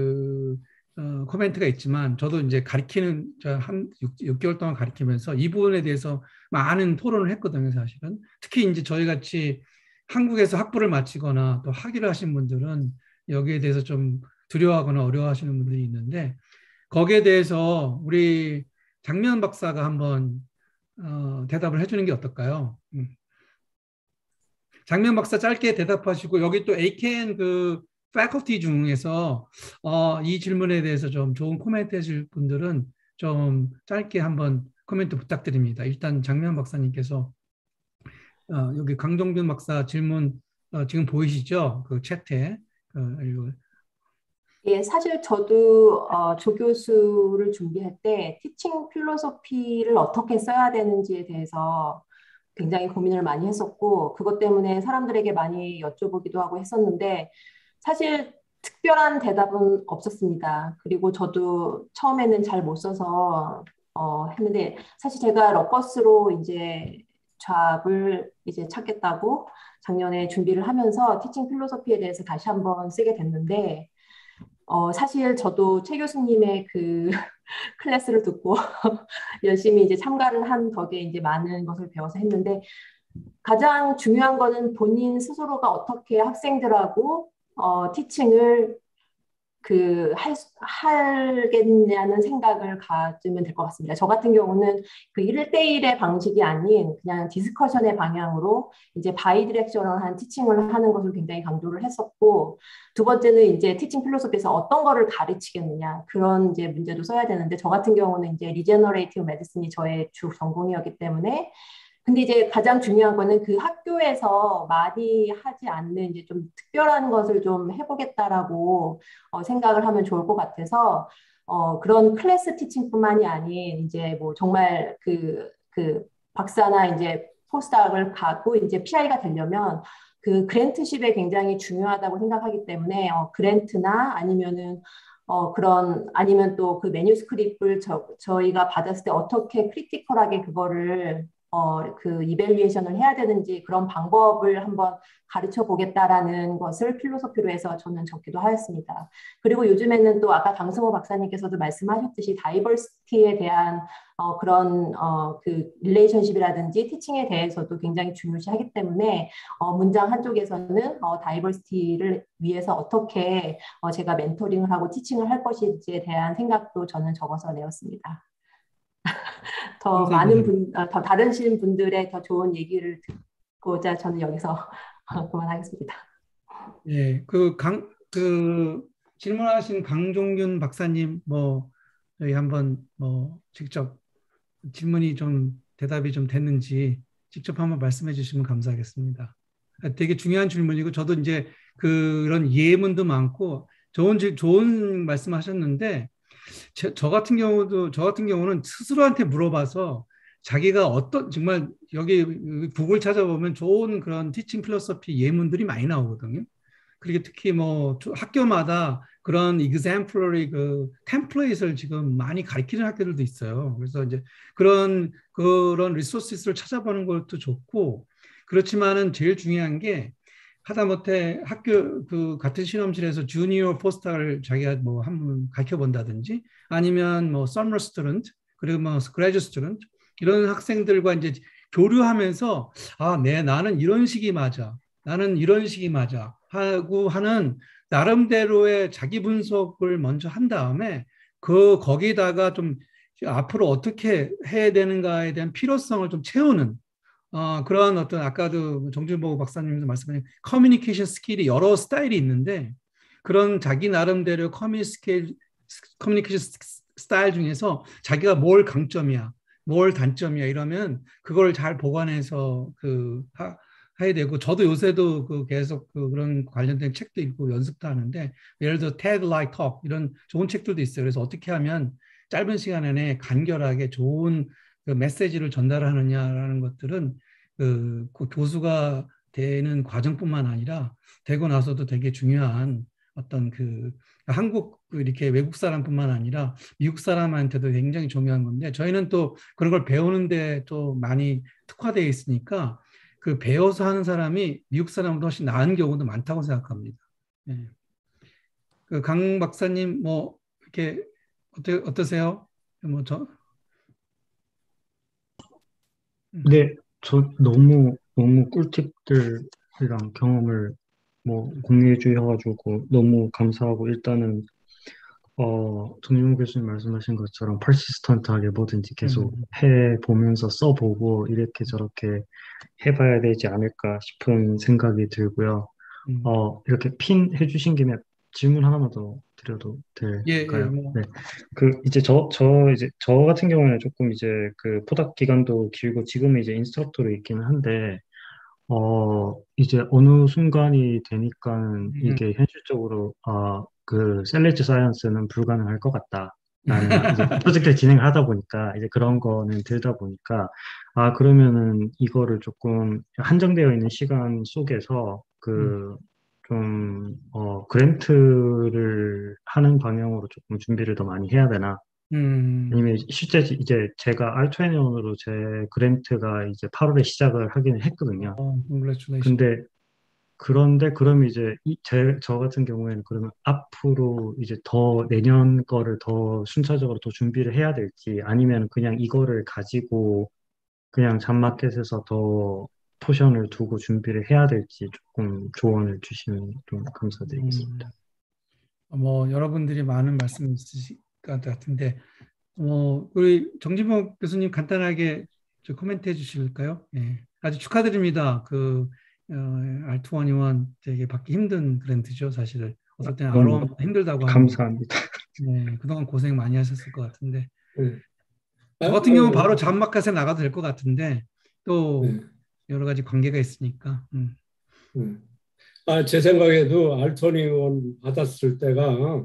코멘트가 있지만, 저도 이제 가르치는 한 6개월 동안 가르치면서 이 부분에 대해서 많은 토론을 했거든요, 사실은. 특히 이제 저희 같이 한국에서 학부를 마치거나 또 학위를 하신 분들은 여기에 대해서 좀 두려워하거나 어려워하시는 분들이 있는데 거기에 대해서 우리 장면 박사가 한번 대답을 해주는 게 어떨까요? 장면 박사 짧게 대답하시고 여기 또 ACAN 그 패컬티 중에서 이 질문에 대해서 좀 좋은 코멘트 해줄 분들은 좀 짧게 한번 코멘트 부탁드립니다. 일단 장면 박사님께서 여기 강종균 박사 질문 지금 보이시죠? 그 채트에 예, 사실 저도 조교수를 준비할 때 티칭 필로소피를 어떻게 써야 되는지에 대해서 굉장히 고민을 많이 했었고 그것 때문에 사람들에게 많이 여쭤보기도 하고 했었는데 사실 특별한 대답은 없었습니다. 그리고 저도 처음에는 잘 못 써서 했는데 사실 제가 러커스로 이제 잡을 이제 찾겠다고 작년에 준비를 하면서 티칭 필로소피에 대해서 다시 한번 쓰게 됐는데 사실 저도 최 교수님의 그 클래스를 듣고 열심히 이제 참가를 한 덕에 이제 많은 것을 배워서 했는데 가장 중요한 거는 본인 스스로가 어떻게 학생들하고 티칭을 하겠냐는 생각을 가지면 될 것 같습니다. 저 같은 경우는 그 1대1의 방식이 아닌 그냥 디스커션의 방향으로 이제 바이디렉셔널한 티칭을 하는 것을 굉장히 강조를 했었고 두 번째는 이제 티칭 필로소피에서 어떤 거를 가르치겠느냐 그런 이제 문제도 써야 되는데 저 같은 경우는 이제 리제너레이티브 메디슨이 저의 주 전공이었기 때문에 근데 이제 가장 중요한 거는 그 학교에서 많이 하지 않는 이제 좀 특별한 것을 좀 해보겠다라고 생각을 하면 좋을 것 같아서 그런 클래스 티칭뿐만이 아닌 이제 뭐 정말 그 박사나 이제 포스닥을 갖고 이제 PI가 되려면 그 그랜트십에 굉장히 중요하다고 생각하기 때문에 그랜트나 아니면은 그런 아니면 또 그 매뉴스크립트를 저희가 받았을 때 어떻게 크리티컬하게 그거를 그 이밸리에이션을 해야 되는지 그런 방법을 한번 가르쳐 보겠다라는 것을 필로소피로 해서 저는 적기도 하였습니다. 그리고 요즘에는 또 아까 강승호 박사님께서도 말씀하셨듯이 다이버시티에 대한 그런 그 릴레이션십이라든지 티칭에 대해서도 굉장히 중요시하기 때문에 문장 한쪽에서는 다이버시티를 위해서 어떻게 제가 멘토링을 하고 티칭을 할 것인지에 대한 생각도 저는 적어서 내었습니다. 더 많은 더 다르신 분들의 더 좋은 얘기를 듣고자 저는 여기서 그만하겠습니다. 예, 그 질문하신 강종균 박사님 저희 한번 직접 질문이 좀 대답이 좀 됐는지 직접 한번 말씀해 주시면 감사하겠습니다. 되게 중요한 질문이고 저도 이제 그런 예문도 많고 좋은 말씀하셨는데 저 같은 경우는 스스로한테 물어봐서 자기가 정말 여기 구글 찾아보면 좋은 그런 티칭 필로소피 예문들이 많이 나오거든요. 그리고 특히 학교마다 그런 exemplary 그 템플릿을 지금 많이 가르치는 학교들도 있어요. 그래서 이제 그런 리소스를 찾아보는 것도 좋고 그렇지만은 제일 중요한 게 하다못해 학교 같은 실험실에서 주니어 포스터를 자기가 한번 가르쳐 본다든지 아니면 서머 스튜던트 그리고 그레이저 스튜던트 이런 학생들과 이제 교류하면서 나는 이런 식이 맞아. 나는 이런 식이 맞아. 하고 하는 나름대로의 자기 분석을 먼저 한 다음에 거기다가 좀 앞으로 어떻게 해야 되는가에 대한 필요성을 좀 채우는 그런 아까도 정준보 박사님도 말씀하신 커뮤니케이션 스킬이 여러 스타일이 있는데 그런 자기 나름대로 커뮤니케이션 스타일 중에서 자기가 뭘 강점이야, 뭘 단점이야 이러면 그걸 잘 보관해서 해야 되고 저도 요새도 계속 그런 관련된 책도 읽고 연습도 하는데 예를 들어 TED Like Talk 이런 좋은 책들도 있어요. 그래서 어떻게 하면 짧은 시간 안에 간결하게 좋은 그 메시지를 전달하느냐라는 것들은 그 교수가 되는 과정뿐만 아니라 되고 나서도 되게 중요한 어떤 한국 이렇게 외국 사람뿐만 아니라 미국 사람한테도 굉장히 중요한 건데 저희는 또 그런 걸 배우는데 또 많이 특화되어 있으니까 그 배워서 하는 사람이 미국 사람보다 훨씬 나은 경우도 많다고 생각합니다. 네. 강 박사님 이렇게 어떠세요? 네, 저 너무 꿀팁들 경험을 뭐 공유해 주셔가지고 너무 감사하고 일단은 정진모 교수님 말씀하신 것처럼 퍼시스턴트하게 뭐든지 계속 해보면서 써보고 이렇게 저렇게 해봐야 되지 않을까 싶은 생각이 들고요. 이렇게 핀 해주신 김에 질문 하나만 더 드려도 예, 될까요? 뭐. 네. 이제 저 같은 경우에는 조금 이제 그 포닥 기간도 길고 지금은 이제 인스트럭터로 있기는 한데, 이제 어느 순간이 되니까는 이게 현실적으로, 그 셀리지 사이언스는 불가능할 것 같다. 라는 이제 프로젝트를 진행을 하다 보니까 이제 그런 거는 들다 보니까 그러면은 이거를 조금 한정되어 있는 시간 속에서 그랜트를 하는 방향으로 조금 준비를 더 많이 해야 되나? 아니면 실제 이제 제가 R21으로 제 그랜트가 이제 8월에 시작을 하기는 했거든요. 그런데 그럼 이제 저 같은 경우에는 그러면 앞으로 이제 더 내년 거를 더 순차적으로 더 준비를 해야 될지 아니면 그냥 이거를 가지고 그냥 잡마켓에서 더 포션을 두고 준비를 해야 될지 조금 조언을 주시면 좀 감사드리겠습니다. 뭐 여러분들이 많은 말씀 있으실 것 같은데 우리 정진모 교수님 간단하게 좀 코멘트 해주실까요? 예. 아주 축하드립니다. R221 되게 받기 힘든 그랜트죠, 사실. 어떨 때는 R1 힘들다고 하는데. 감사합니다. 네, 그동안 고생 많이 하셨을 것 같은데. 네. 저 같은 경우는 바로 잡마켓에 나가도 될 것 같은데 또 네. 여러 가지 관계가 있으니까. 제 생각에도 R21 받았을 때가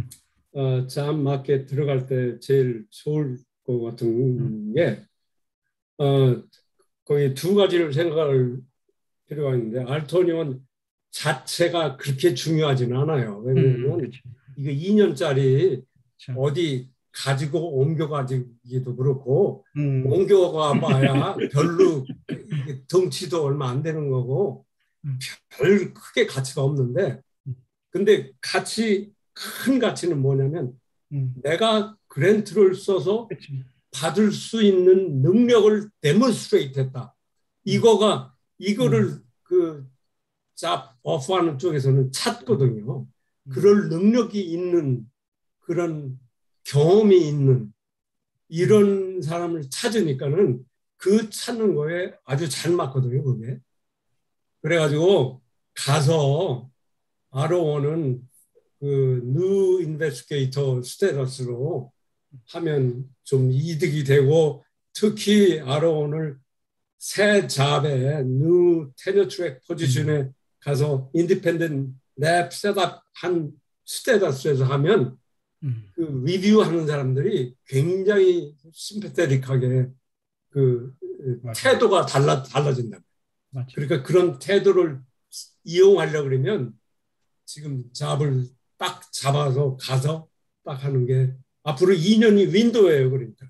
잡마켓 들어갈 때 제일 좋을 것 같은 게 거의 두 가지를 생각할 필요가 있는데 R21 자체가 그렇게 중요하지는 않아요. 왜냐하면 이거 2년짜리 어디 가지고 옮겨가기도 그렇고 옮겨가 봐야 별로 이게 덩치도 얼마 안 되는 거고 별 크게 가치가 없는데 근데 큰 가치는 뭐냐면 내가 그랜트를 써서 받을 수 있는 능력을 데몬스트레이트 했다. 이거를 그 잡 오프하는 쪽에서는 찾거든요. 그럴 능력이 있는 그런 경험이 있는 이런 사람을 찾으니까는 그 찾는 거에 아주 잘 맞거든요, 그게. 그래가지고 가서 R1은 그 뉴 인베스티게이터 스테이터스로 하면 좀 이득이 되고 특히 R1을 새 잡의 뉴 테너 트랙 포지션에 가서 인디펜던트 랩 셋업한 스테이터스에서 하면 그 리뷰하는 사람들이 굉장히 심패테릭하게 그 태도가 달라진다. 맞죠. 그러니까 그런 태도를 이용하려고 그러면 지금 잡을 딱 잡아서 가서 딱 하는 게 앞으로 2년이 윈도우예요. 그러니까.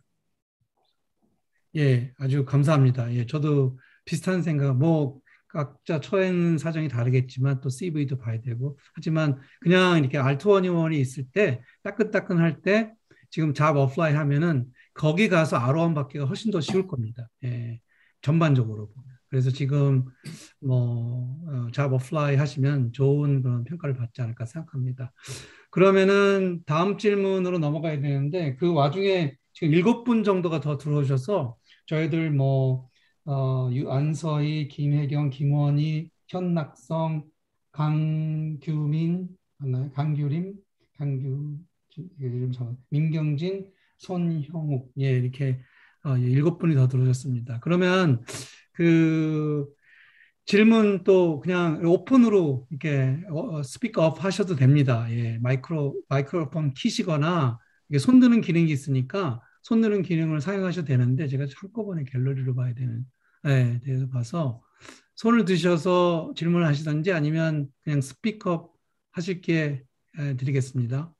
예, 아주 감사합니다. 예, 저도 비슷한 생각, 각자 처해 사정이 다르겠지만 또 CV도 봐야 되고 하지만 그냥 이렇게 R221이 있을 때 따끈따끈할 때 지금 잡 어플라이 하면은 거기 가서 R1 받기가 훨씬 더 쉬울 겁니다. 예, 전반적으로 보면. 그래서 지금 잡 어플라이 하시면 좋은 그런 평가를 받지 않을까 생각합니다. 그러면은 다음 질문으로 넘어가야 되는데 그 와중에 지금 7분 정도가 더 들어오셔서 저희들 안서희, 김혜경, 김원희, 현낙성, 강규민, 민경진, 손형욱, 예, 이렇게 7분이 더 들어오셨습니다. 그러면 질문 또 그냥 오픈으로 이렇게 스피커업 하셔도 됩니다. 예, 마이크로폰 키시거나 이게 손드는 기능이 있으니까 손드는 기능을 사용하셔도 되는데 제가 한꺼번에 갤러리로 봐야 되는 대해서 봐서 손을 드셔서 질문을 하시든지 아니면 그냥 스피커업 하실게 드리겠습니다.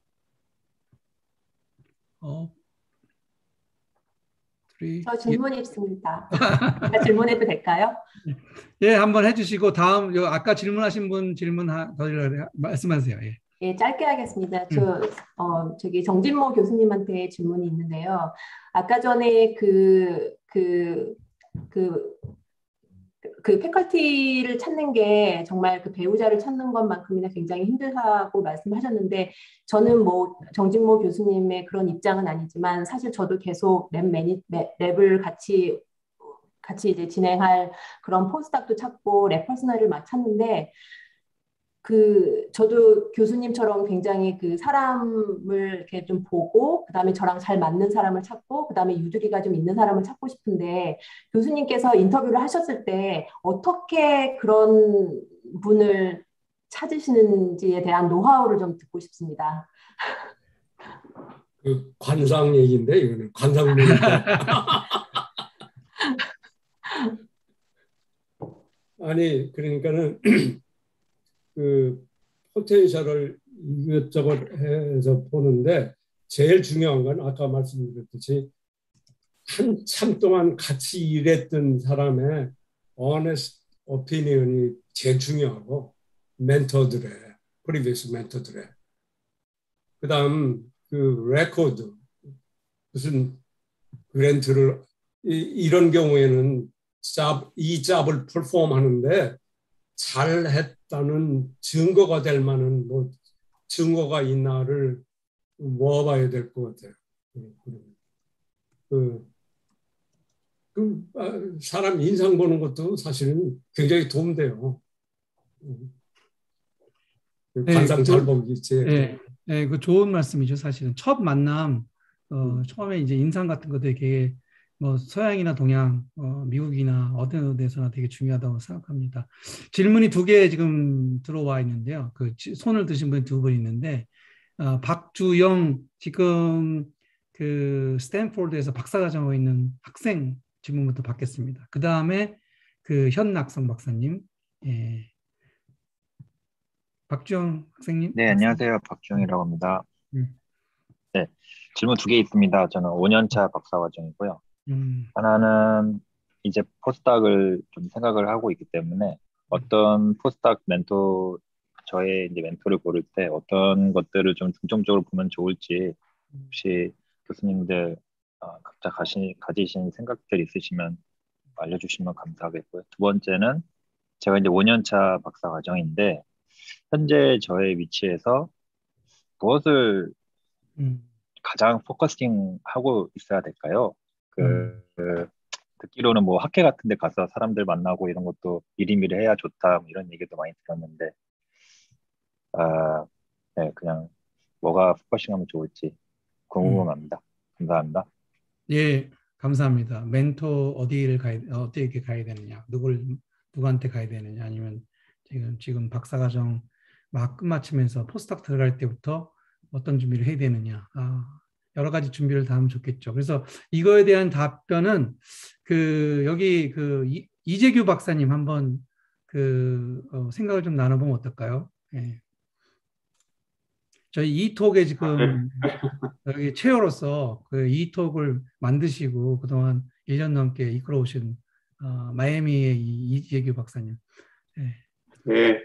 저 질문 있습니다. 제가 질문해도 될까요? 예, 한번 해주시고 다음 아까 질문하신 분 질문 더 말씀하세요. 예. 예, 짧게 하겠습니다. 저기 정진모 교수님한테 질문이 있는데요. 아까 전에 그 패컬티를 찾는 게 정말 그 배우자를 찾는 것만큼이나 굉장히 힘들다고 말씀하셨는데 저는 뭐 정진모 교수님의 그런 입장은 아니지만 사실 저도 계속 랩을 같이 이제 진행할 그런 포스닥도 찾고 랩 퍼스널을 막 찾는데 저도 교수님처럼 굉장히 그 사람을 이렇게 좀 보고, 그 다음에 저랑 잘 맞는 사람을 찾고, 그 다음에 유두리가 좀 있는 사람을 찾고 싶은데, 교수님께서 인터뷰를 하셨을 때 어떻게 그런 분을 찾으시는지에 대한 노하우를 좀 듣고 싶습니다. 그 관상 얘기인데 이거는 관상 모니터. 아니 그러니까는 그 포텐셜을 이것저것 해서 보는데 제일 중요한 건 아까 말씀드렸듯이 한참 동안 같이 일했던 사람의 honest opinion이 제일 중요하고 멘토들의 previous 멘토들의 그다음 그 레코드 무슨 그랜트를 이런 경우에는 이 잡을 퍼폼하는데 잘했다는 증거가 될 만한 뭐 증거가 있나를 모아봐야 될 것 같아요. 사람 인상 보는 것도 사실은 굉장히 도움돼요. 관상 잘 보기지. 네, 네, 그 좋은 말씀이죠. 사실은 첫 만남, 처음에 이제 인상 같은 거 되게 뭐 서양이나 동양, 미국이나 어느 데서나 되게 중요하다고 생각합니다. 질문이 두 개 지금 들어와 있는데요. 손을 드신 분이 두 분 있는데, 박주영 지금 그 스탠포드에서 박사과정하고 있는 학생 질문부터 받겠습니다. 그 다음에 그 현낙성 박사님, 예. 박주영 학생님. 네, 안녕하세요. 박주영이라고 합니다. 음. 네, 질문 두 개 있습니다. 저는 5년차 박사과정이고요. 하나는 이제 포스닥을 좀 생각을 하고 있기 때문에 어떤 포스닥 저의 이제 멘토를 고를 때 어떤 것들을 좀 중점적으로 보면 좋을지 혹시 교수님들 각자 가지신 생각들 있으시면 알려주시면 감사하겠고요. 두 번째는 제가 이제 5년차 박사과정인데 현재 저의 위치에서 무엇을 가장 포커싱 하고 있어야 될까요? 듣기로는 뭐 학회 같은 데 가서 사람들 만나고 이런 것도 미리미리 해야 좋다 뭐 이런 얘기도 많이 들었는데 네, 그냥 뭐가 포커싱하면 좋을지 궁금합니다. 감사합니다. 예, 감사합니다. 멘토 어떻게 가야 되느냐, 누구한테 가야 되느냐, 아니면 지금 박사과정 막 끝마치면서 포스닥 들어갈 때부터 어떤 준비를 해야 되느냐, 여러 가지 준비를 다 하면 좋겠죠. 그래서 이거에 대한 답변은 여기 이재규 박사님 한번 생각을 좀 나눠보면 어떨까요? 예. 저희 이톡에 지금 여기 체어로서 그 이톡을 만드시고 그동안 1년 넘게 이끌어오신 마이애미의 이재규 박사님. 네. 네.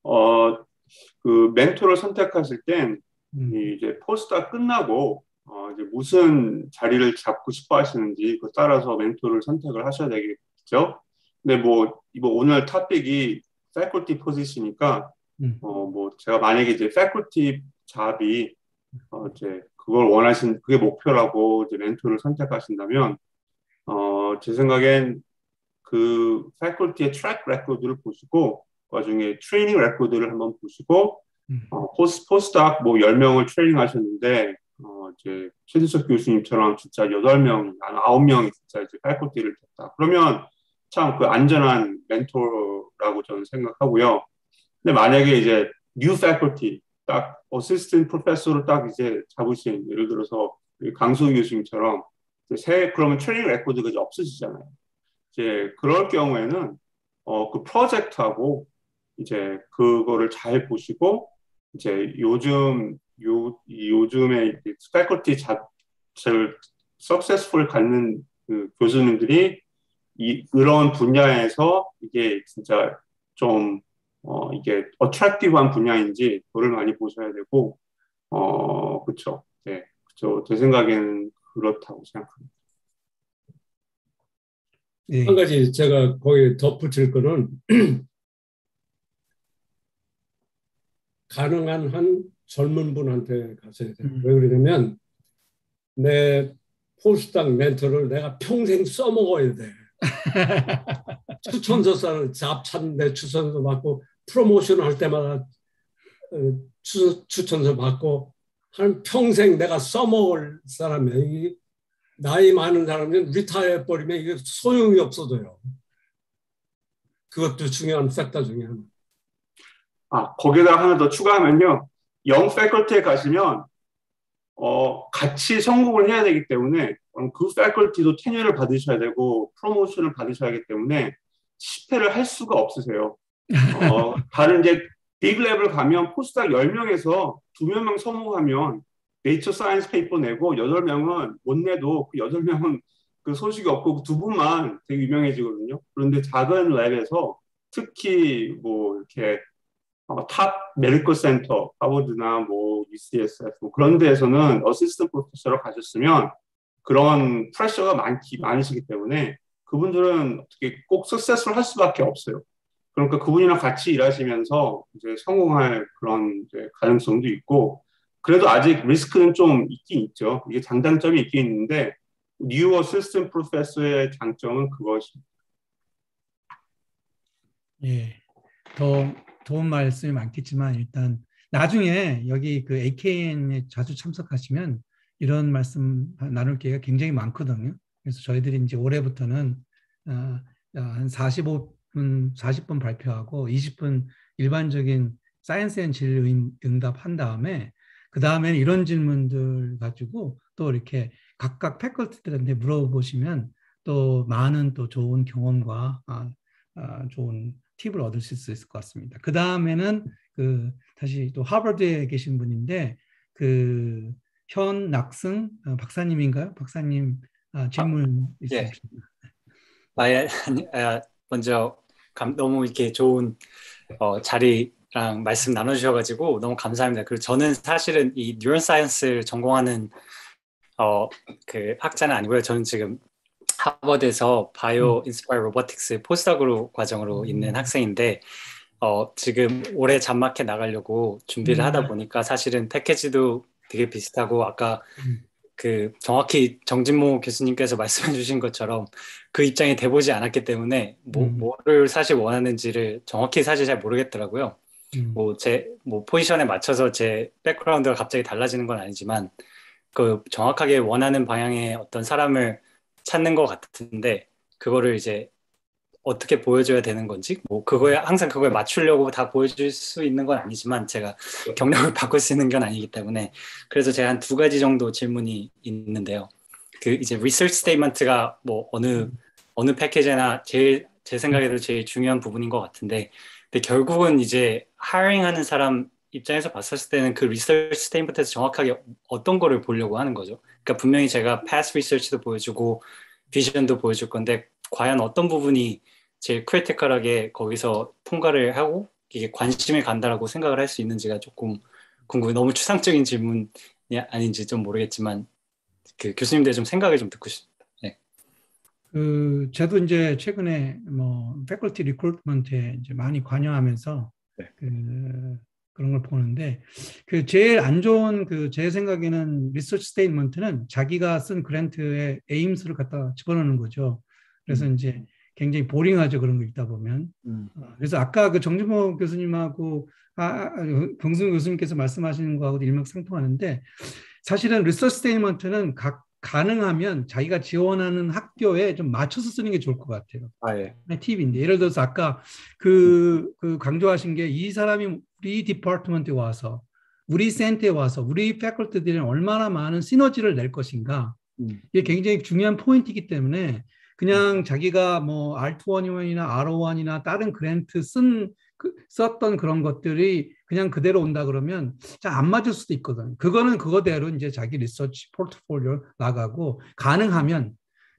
그 멘토를 선택하실 땐 이제 포스트가 끝나고 이제 무슨 자리를 잡고 싶어 하시는지 그 따라서 멘토를 선택을 하셔야 되겠죠. 근데 뭐 오늘 토픽이 faculty 포지션이니까 뭐 제가 만약에 이제 faculty 잡이 이제 그걸 그게 목표라고 이제 멘토를 선택하신다면 제 생각엔 그 faculty의 트랙 레코드를 보시고 그 와중에 트레이닝 레코드를 한번 보시고 포스닥 뭐 10명을 트레이닝 하셨는데 이제 최진석 교수님처럼 진짜 8명, 9명이 진짜 이제 faculty를 됐다. 그러면 참 그 안전한 멘토라고 저는 생각하고요. 근데 만약에 이제 new faculty 딱 어시스턴트 프로페서를 딱 이제 잡으신 예를 들어서 강수호 교수님처럼 그러면 트레이닝 레코드가 이제 없으시잖아요. 이제 그럴 경우에는 그 프로젝트하고 이제 그거를 잘 보시고 이제 요즘에 faculty 제일 successful 갖는 그 교수님들이 그런 분야에서 이게 진짜 좀 이게 attractive한 분야인지 그걸 많이 보셔야 되고 그렇죠. 네, 그렇죠. 제 생각에는 그렇다고 생각합니다. 예. 한 가지 제가 거기에 덧붙일 거는 가능한 한 젊은 분한테 가셔야 돼요. 왜 그러냐면 내 포스닥 멘토를 내가 평생 써먹어야 돼. 추천서 잡찬데 추천서 받고 프로모션 할 때마다 추천서 받고 한 평생 내가 써먹을 사람이야. 나이 많은 사람은 리타이어 해버리면 이게 소용이 없어져요. 그것도 중요한 팩터 중에 하나. 거기다 하나 더 추가하면요. 영 패컬티에 가시면 같이 성공을 해야 되기 때문에 그 패컬티도 테뉴를 받으셔야 되고 프로모션을 받으셔야 하기 때문에 실패를 할 수가 없으세요. 다른 이제 빅 레벨 가면 포스닥 10명에서 2명 성공하면 네이처 사이언스 페이퍼 내고 8명은 못 내도 그 8명은 그 소식이 없고 그 2분만 되게 유명해지거든요. 그런데 작은 랩에서 특히 뭐 이렇게 탑 메디컬 센터, 하버드나 뭐 UCSF 뭐 그런 데에서는 어시스턴트 프로페서로 가셨으면 그런 프레셔가 많으시기 때문에 그분들은 어떻게 꼭 석세스를 할 수밖에 없어요. 그러니까 그분이랑 같이 일하시면서 이제 성공할 그런 이제 가능성도 있고, 그래도 아직 리스크는 좀 있긴 있죠. 이게 장단점이 있긴 있는데 뉴 어시스턴트 프로페서의 장점은 그것입니다. 예, 더 좋은 말씀이 많겠지만 일단 나중에 여기 그 AKN에 자주 참석하시면 이런 말씀 나눌 기회가 굉장히 많거든요. 그래서 저희들이 이제 올해부터는 한 40분 발표하고 20분 일반적인 사이언스 앤 진로 응답 한 다음에 그 다음에는 이런 질문들 가지고 또 이렇게 각각 패컬티들한테 물어보시면 또 많은 또 좋은 경험과 좋은 팁을 얻으실 수 있을 것 같습니다. 그 다음에는 다시 또 하버드에 계신 분인데 현낙승 박사님인가요? 박사님 질문 있으십니까? 예. 먼저 너무 이렇게 좋은 자리랑 말씀 나눠주셔가지고 너무 감사합니다. 그리고 저는 사실은 이 뉴런 사이언스를 전공하는 그 학자는 아니고요. 저는 지금 하버드에서 바이오 인스파이어 로보틱스 포스닥으로 과정으로 있는 학생인데 지금 올해 잡마켓 나가려고 준비를 하다 보니까 사실은 패키지도 되게 비슷하고 아까 그 정확히 정진모 교수님께서 말씀해 주신 것처럼 그 입장이 돼보지 않았기 때문에 뭐를 사실 원하는지를 정확히 사실 잘 모르겠더라고요. 제 포지션에 맞춰서 제 백그라운드가 갑자기 달라지는 건 아니지만 그 정확하게 원하는 방향의 어떤 사람을 찾는 것 같은데 그거를 이제 어떻게 보여줘야 되는 건지 항상 그거에 맞추려고 다 보여줄 수 있는 건 아니지만 제가 경력을 바꿀 수 있는 건 아니기 때문에 그래서 제가 한 2가지 정도 질문이 있는데요. 이제 리서치 스테이트먼트가 뭐 어느 패키지나 제 생각에도 제일 중요한 부분인 것 같은데 근데 결국은 이제 하이링하는 사람 입장에서 봤을 때는 그 리서치 스테이트먼트에서 정확하게 어떤 거를 보려고 하는 거죠. 그러니까 분명히 제가 패스 리서치도 보여주고 비전도 보여줄 건데 과연 어떤 부분이 제일 크리티컬하게 거기서 통과를 하고 이게 관심이 간다라고 생각을 할 수 있는지가 조금 궁금해요. 너무 추상적인 질문이 아닌지 좀 모르겠지만 그 교수님들 좀 생각을 좀 듣고 싶습니다. 네. 저도 이제 최근에 패컬티 리크루트먼트에 이제 많이 관여하면서 네. 그런 걸 보는데 제일 안 좋은 제 생각에는 리서치 스테이트먼트는 자기가 쓴 그랜트의 에임스를 갖다 집어넣는 거죠. 그래서 이제 굉장히 보링하죠. 그런 거 읽다 보면. 그래서 아까 정진모 교수님하고 경승 교수님께서 말씀하시는 거하고도 일맥상통하는데 사실은 리서치 스테이트먼트는 가능하면 자기가 지원하는 학교에 좀 맞춰서 쓰는 게 좋을 것 같아요. 예. 팁인데 예를 들어서 아까 강조하신 게 이 사람이 우리 디파트먼트에 와서 우리 센터에 와서 우리 패컬티들은 얼마나 많은 시너지를 낼 것인가 이게 굉장히 중요한 포인트이기 때문에 그냥 자기가 R211이나 R01이나 다른 그랜트 썼던 그런 것들이 그냥 그대로 온다 그러면 잘 안 맞을 수도 있거든. 그거는 그거대로 이제 자기 리서치 포트폴리오 나가고 가능하면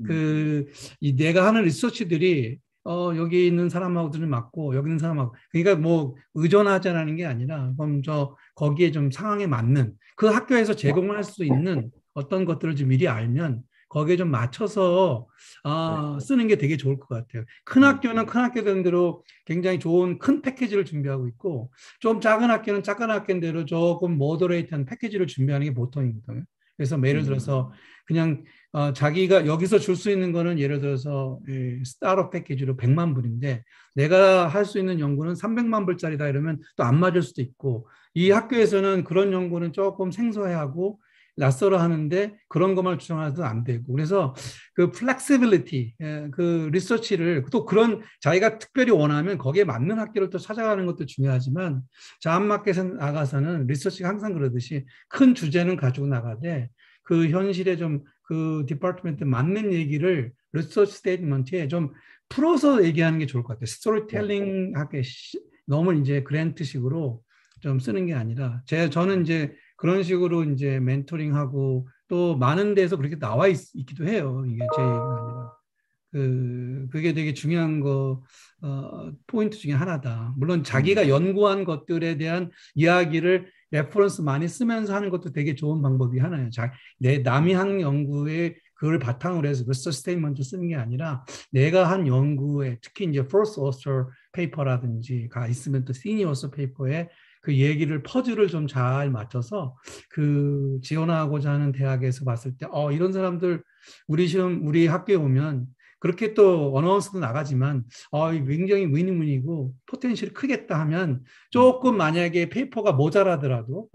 내가 하는 리서치들이 여기 있는 사람하고도 맞고 여기 있는 사람하고 그러니까 의존하자라는 게 아니라 그럼 거기에 좀 상황에 맞는 그 학교에서 제공할 수 있는 어떤 것들을 좀 미리 알면 거기에 좀 맞춰서 쓰는 게 되게 좋을 것 같아요. 큰 학교는 큰 학교들대로 굉장히 좋은 큰 패키지를 준비하고 있고 좀 작은 학교는 작은 학교대로 조금 모더레이트한 패키지를 준비하는 게 보통이거든요. 그래서 예를 들어서 그냥 자기가 여기서 줄 수 있는 거는 예를 들어서 스타트업 패키지로 100만 불인데 내가 할 수 있는 연구는 300만 불짜리다 이러면 또 안 맞을 수도 있고 이 학교에서는 그런 연구는 조금 생소해하고 낯설어 하는데 그런 것만 주장해도 안 되고 그래서 그 플렉시빌리티 그 리서치를 또 그런 자기가 특별히 원하면 거기에 맞는 학교를 또 찾아가는 것도 중요하지만 자업마켓에 나가서는 리서치가 항상 그러듯이 큰 주제는 가지고 나가되 그 현실에 좀 그 디파트먼트 맞는 얘기를 리서치 스테이트먼트에 좀 풀어서 얘기하는 게 좋을 것 같아요. 스토리텔링 하게 너무 이제 그랜트식으로 좀 쓰는 게 아니라 저는 이제 그런 식으로 이제 멘토링하고 또 많은 데서 그렇게 나와 있기도 해요. 이게 제 얘기가 아니라. 그게 되게 중요한 포인트 중에 하나다. 물론 자기가 연구한 것들에 대한 이야기를 레퍼런스 많이 쓰면서 하는 것도 되게 좋은 방법이 하나예요. 남이 한 연구에 그걸 바탕으로 해서 리서치 스테이트먼트 쓰는 게 아니라 내가 한 연구에 특히 이제 first author 페이퍼라든지가 있으면 또 senior author 페이퍼에 그 얘기를 퍼즐을 좀 잘 맞춰서 그 지원하고자 하는 대학에서 봤을 때 이런 사람들 우리 학교에 오면 그렇게 또 어나운스도 나가지만 굉장히 위닝문이고 포텐셜이 크겠다 하면 조금 만약에 페이퍼가 모자라더라도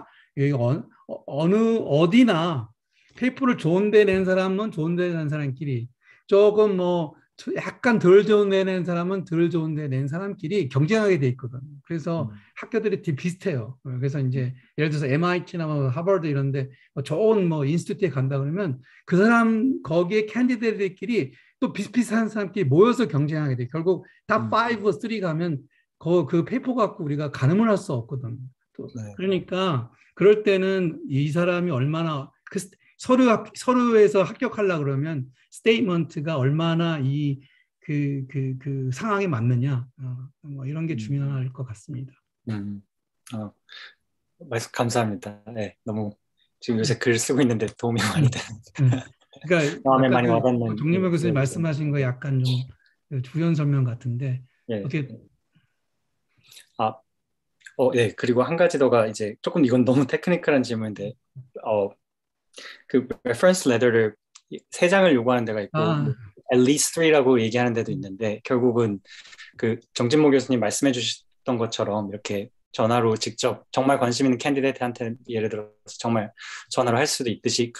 어디나 페이퍼를 좋은데 낸 사람은 좋은데 낸 사람끼리 조금 뭐 약간 덜 좋은데 낸 사람은 덜 좋은데 낸 사람끼리 경쟁하게 돼 있거든. 그래서 학교들이 되게 비슷해요. 그래서 이제 예를 들어서 MIT나 뭐 하버드 이런데 좋은 뭐 인스티튜트에 간다 그러면 그 사람 거기에 캔디데이트들끼리 또 비슷비슷한 사람끼리 모여서 경쟁하게 돼. 결국 탑 5, 3 가면 그 페이퍼 갖고 우리가 가늠을 할 수 없거든. 그러니까 그럴 때는 이 사람이 얼마나 서류에서 합격하려고 그러면 스테이트먼트가 얼마나 그 상황에 맞느냐 뭐 이런 게 중요할 것 같습니다. 말씀 감사합니다. 네, 너무 지금 요새 글 쓰고 있는데 도움이 많이 되는. 그러니까 마음에 많이 와닿는. 정림호 교수님 말씀하신 거 약간 좀 주연 설명 같은데 어떻게? 네, 그리고 한 가지 더가 이제 조금 이건 너무 테크니컬한 질문인데 그 reference letter를 3장을 요구하는 데가 있고 at least 3라고 얘기하는 데도 있는데 결국은 그 정진모 교수님 말씀해 주셨던 것처럼 이렇게 전화로 직접 정말 관심 있는 캔디데이트한테 예를 들어서 정말 전화로 할 수도 있듯이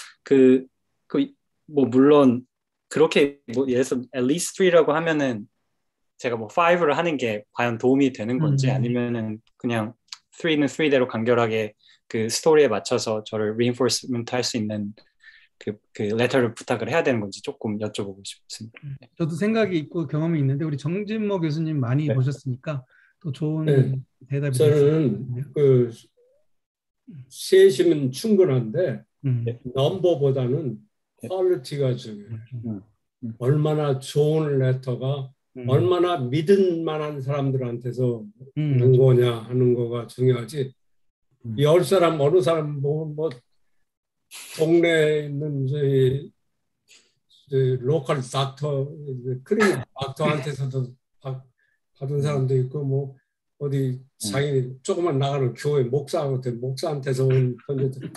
뭐 물론 그렇게 뭐 예를 들어서 at least 3라고 하면은 제가 뭐 5를 하는 게 과연 도움이 되는 건지 아니면은 그냥 3는 3대로 간결하게 그 스토리에 맞춰서 저를 reinforcement 할 수 있는 그 레터를 부탁을 해야 되는 건지 조금 여쭤보고 싶습니다. 저도 생각이 있고 경험이 있는데 우리 정진모 교수님 많이 보셨으니까 또 좋은 대답이 저는 그 셋이면 충분한데 넘버보다는 퀄리티가 중요해요. 얼마나 좋은 레터가 얼마나 믿을 만한 사람들한테서 온 거냐 하는 거가 중요하지. 10사람 어느 사람 뭐 동네에 있는 저희 로컬 닥터 클리닉 닥터한테서도 받은 사람도 있고 뭐 어디 자기 조그만 나가는 교회 목사한테서 온 편지들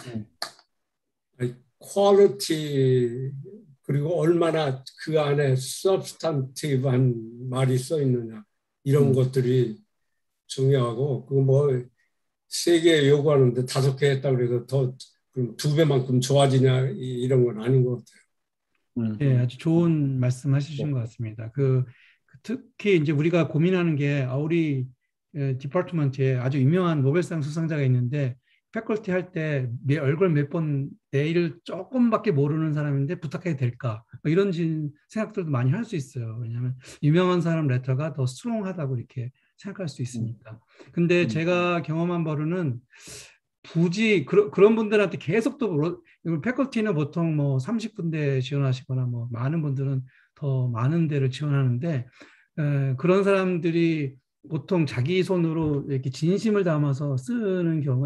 퀄리티 그리고 얼마나 그 안에 substantive한 말이 써 있느냐 이런 것들이 중요하고 그 뭐 3개 요구하는데 5개 했다 그래서 더 2배만큼 좋아지냐 이런 건 아닌 것 같아요. 네, 아주 좋은 말씀하시신 것 같습니다. 특히 이제 우리가 고민하는 게 우리 디파트먼트에 아주 유명한 노벨상 수상자가 있는데 패컬티 할 때 얼굴 몇 번 내일 조금밖에 모르는 사람인데 부탁해도 될까? 뭐 이런 생각들도 많이 할 수 있어요. 왜냐하면 유명한 사람 레터가 더 스트롱하다고 이렇게 생각할 수 있으니까. 근데 제가 경험한 바로는 굳이 그런 분들한테 계속 또 패컬티는 보통 뭐 30군데 지원하시거나 뭐 많은 분들은 더 많은 데를 지원하는데 그런 사람들이 보통 자기 손으로 이렇게 진심을 담아서 쓰는 경우가 좀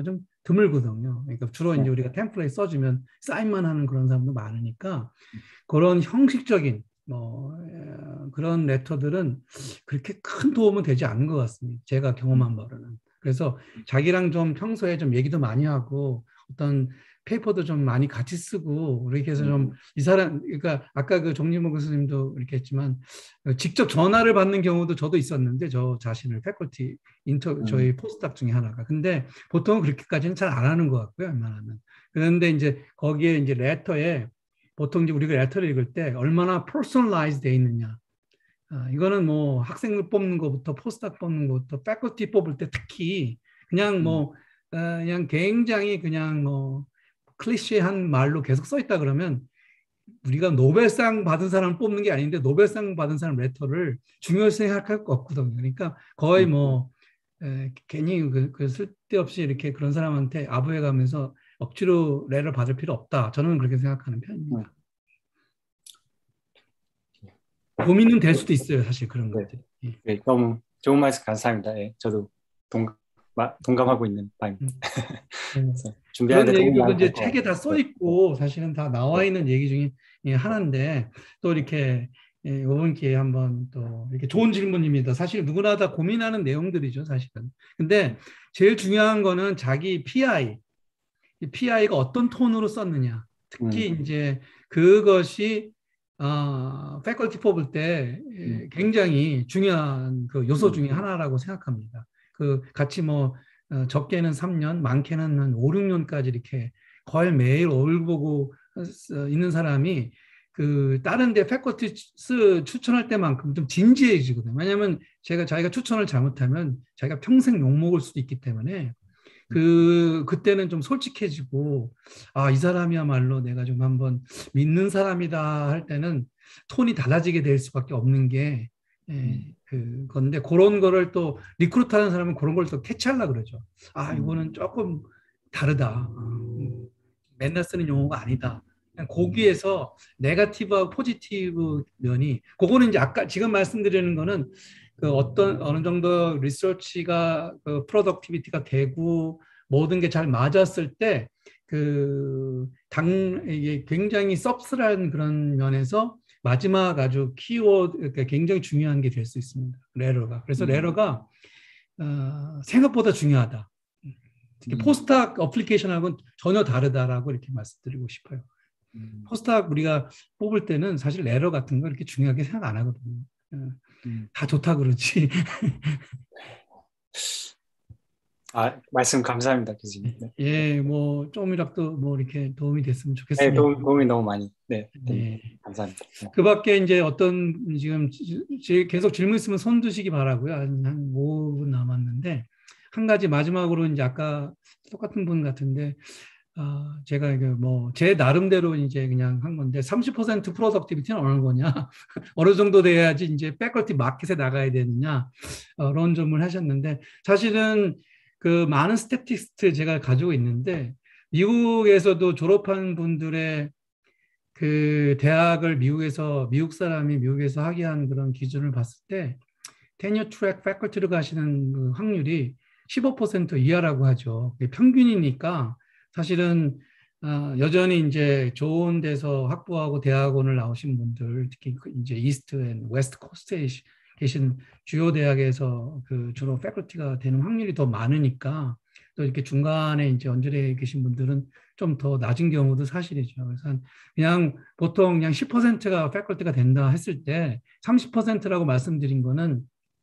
드물거든요. 그러니까 주로 이제 우리가 템플릿 써주면 사인만 하는 그런 사람도 많으니까 그런 형식적인 그런 레터들은 그렇게 큰 도움은 되지 않는 것 같습니다. 제가 경험한 바로는. 그래서 자기랑 좀 평소에 좀 얘기도 많이 하고 어떤 페이퍼도 좀 많이 같이 쓰고 이렇게 해서 좀 이 사람, 그러니까 아까 그 정진모 교수님도 이렇게 했지만 직접 전화를 받는 경우도 저도 있었는데 저 자신을 패컬티 저희 포스닥 중에 하나가. 근데 보통 그렇게까지는 잘 안 하는 것 같고요, 웬만하면. 그런데 이제 거기에 이제 레터에 보통 이제 우리가 레터를 읽을 때 얼마나 퍼스널라이즈 돼 있느냐. 이거는 뭐 학생들 뽑는 것부터 포스닥 뽑는 것부터 패컬티 뽑을 때 특히 그냥 그냥 굉장히 그냥 클리셰한 말로 계속 써 있다 그러면 우리가 노벨상 받은 사람을 뽑는 게 아닌데 노벨상 받은 사람 레터를 중요시 생각할 거 없거든요. 그러니까 거의 괜히 그 쓸데없이 이렇게 그런 사람한테 아부해 가면서 억지로 레를 받을 필요 없다. 저는 그렇게 생각하는 편입니다. 고민은 될 수도 있어요, 사실 그런 것들이. 네, 너무 좋은 말씀 감사합니다. 예, 저도 동감하고 있는 바입니다. 준비하는데 그런 얘기도 이제 될것 책에 다 써 있고 사실은 다 나와 있는 얘기 중에 하나인데 또 이렇게 이번 기회에 한번 또 이렇게 좋은 질문입니다. 사실 누구나 다 고민하는 내용들이죠, 사실은. 근데 제일 중요한 거는 자기 PI가 어떤 톤으로 썼느냐. 특히 이제 그것이 패컬티 뽑을 때 굉장히 중요한 그 요소 중에 하나라고 생각합니다. 그 같이 적게는 3년, 많게는 한 5, 6년까지 이렇게 거의 매일 얼굴 보고 있는 사람이 그 다른 데 패컬티 추천할 때만큼 좀 진지해지거든요. 왜냐하면 자기가 추천을 잘못하면 자기가 평생 욕먹을 수도 있기 때문에 그때는 좀 솔직해지고 이 사람이야말로 내가 좀 한번 믿는 사람이다 할 때는 톤이 달라지게 될 수밖에 없는 게 그건데 그런 거를 또 리크루트하는 사람은 그런 걸 또 캐치하려고 그러죠. 이거는 조금 다르다. 맨날 쓰는 용어가 아니다. 거기에서 네거티브하고 포지티브 면이 그거는 이제 아까 지금 말씀드리는 거는 그 어느 정도 리서치가 그 프로덕티비티가 되고 모든 게 잘 맞았을 때 이게 굉장히 섭스란 그런 면에서 마지막 아주 키워드 그러니까 굉장히 중요한 게 될 수 있습니다. 레러가. 그래서 레러가 생각보다 중요하다. 특히 포스닥 어플리케이션하고는 전혀 다르다라고 이렇게 말씀드리고 싶어요. 포스닥 우리가 뽑을 때는 사실 레러 같은 거 이렇게 중요하게 생각 안 하거든요. 다 좋다 그러지. 말씀 감사합니다, 교수님. 예, 좀이라도 이렇게 도움이 됐으면 좋겠습니다. 네, 도움이 너무 많이. 네, 감사합니다. 그 밖에 이제 지금 계속 질문 있으면 손 드시기 바라고요. 한 5분 남았는데 한 가지 마지막으로 이제 아까 똑같은 분 같은데 제가 제 나름대로 이제 그냥 한 건데 30% 프로덕티비티는 어느 거냐, 어느 정도 돼야지 이제 패컬티 마켓에 나가야 되느냐 그런 점을 하셨는데 사실은 그 많은 스태티스트 제가 가지고 있는데 미국에서도 졸업한 분들의 그 대학을 미국 사람이 미국에서 하게 한 그런 기준을 봤을 때 테뉴어 트랙 패컬티로 가시는 그 확률이 15% 이하라고 하죠. 평균이니까 사실은 여전히 이제 좋은 데서 학부하고 대학원을 나오신 분들, 특히 이제 이스트 앤 웨스트 코스트에 계신 주요 대학에서 그 주로 패컬티가 되는 확률이 더 많으니까 또 이렇게 중간에 이제 언저리에 계신 분들은 좀 더 낮은 경우도 사실이죠. 그래서 보통 그냥 10%가 패컬티가 된다 했을 때 30%라고 말씀드린 거는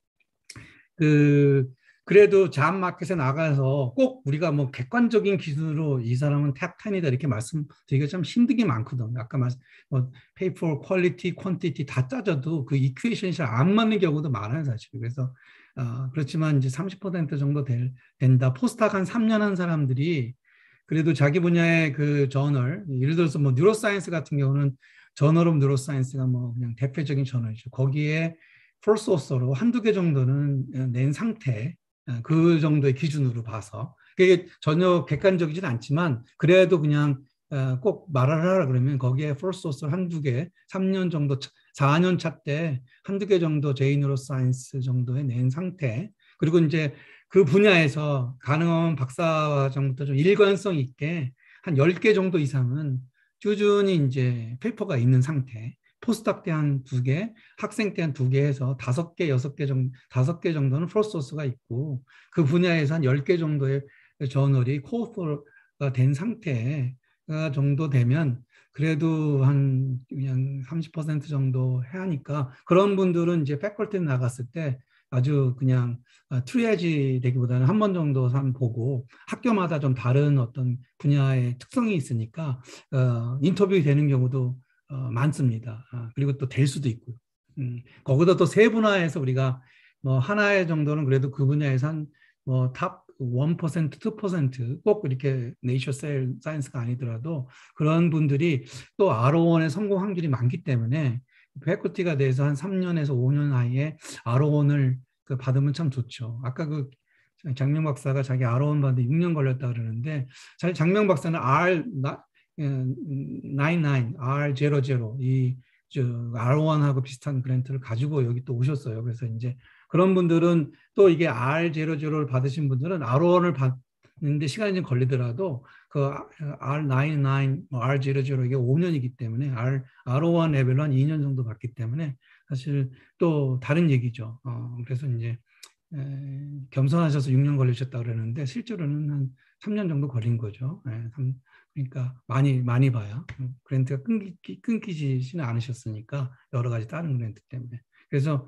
그래도 잡 마켓에 나가서 꼭 우리가 객관적인 기준으로 이 사람은 탑 10이다 이렇게 말씀드리기가 좀 힘든 게 많거든요. 아까 pay for quality, quantity 다 따져도 그 이퀘이션이 잘 안 맞는 경우도 많아요, 사실. 그래서 그렇지만 이제 30% 정도 된다. 포스닥 한 3년 한 사람들이 그래도 자기 분야의 그 저널, 예를 들어서 뉴로사이언스 같은 경우는 저널 오브 뉴로사이언스가 그냥 대표적인 저널이죠. 거기에 first author로 한두 개 정도는 낸 상태, 그 정도의 기준으로 봐서 그게 전혀 객관적이진 않지만 그래도 그냥 꼭 말을 하라 그러면 거기에 first author 한두 개, 3년 정도, 4년 차 때 한두 개 정도 제이 뉴로사이언스 정도에 낸 상태, 그리고 이제 그 분야에서 가능한 박사과정부터 좀 일관성 있게 한 10개 정도 이상은 꾸준히 이제 페이퍼가 있는 상태. 포스닥 때 한 2개, 학생 때 한 2개 해서 5개, 6개 정도, 5개 정도는 프로소스가 있고 그 분야에서 한 10개 정도의 저널이 코오퍼가 된 상태가 정도 되면 그래도 한 그냥 30% 정도 해야 하니까 그런 분들은 이제 패컬티 나갔을 때 아주 그냥 트리에지 되기보다는 한 번 정도 보고 학교마다 좀 다른 어떤 분야의 특성이 있으니까 인터뷰 되는 경우도 많습니다. 그리고 또 될 수도 있고요. 거기다 또 세분화해서 우리가 뭐 하나의 정도는 그래도 그 분야에서 한 뭐 탑 1%, 2%꼭 이렇게 네이처 사이언스가 아니더라도 그런 분들이 또 R01의 성공 확률이 많기 때문에 패컬티가 돼서 한 3년에서 5년 사이에 R01을 받으면 참 좋죠. 아까 그 장명 박사가 자기 R01 받는데 6년 걸렸다 그러는데 장명 박사는 R99, R00 이 R1하고 비슷한 그랜트를 가지고 여기 또 오셨어요. 그래서 이제 그런 분들은 또 이게 R00를 받으신 분들은 R1을 받는데 시간이 좀 걸리더라도 그 R99, R00 이게 5년이기 때문에 R01 레벨로 한 2년 정도 받기 때문에 사실 또 다른 얘기죠. 그래서 이제 겸손하셔서 6년 걸리셨다 그러는데 실제로는 한 3년 정도 걸린 거죠. 그러니까 많이 봐요. 그랜트가 끊기지는 않으셨으니까 여러 가지 다른 그랜트 때문에. 그래서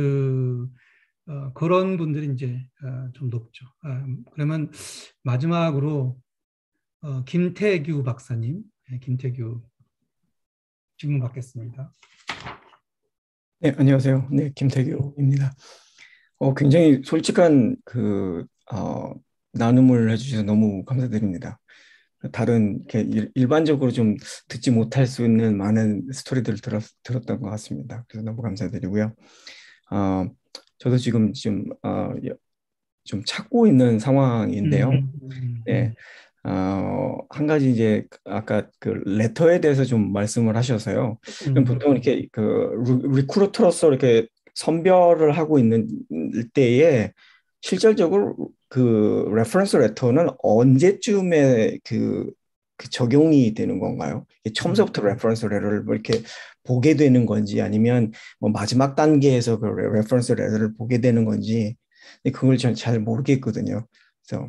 그런 분들이 이제 좀 높죠. 그러면 마지막으로 김태규 박사님, 김태규 질문 받겠습니다. 네, 안녕하세요. 네, 김태규입니다. 굉장히 솔직한 나눔을 해주셔서 너무 감사드립니다. 다른 일반적으로 좀 듣지 못할 수 있는 많은 스토리들을 들었던 것 같습니다. 그래서 너무 감사드리고요. 저도 지금 좀 찾고 있는 상황인데요. 네, 한 가지 이제 아까 그 레터에 대해서 좀 말씀을 하셔서요. 보통 이렇게 리크루터로서 이렇게 선별을 하고 있는 때에 실질적으로 그 레퍼런스 레터는 언제쯤에 그 적용이 되는 건가요? 처음부터 레퍼런스 레터를 뭐 이렇게 보게 되는 건지 아니면 뭐 마지막 단계에서 그 레퍼런스 레터를 보게 되는 건지 그걸 전 잘 모르겠거든요. 그래서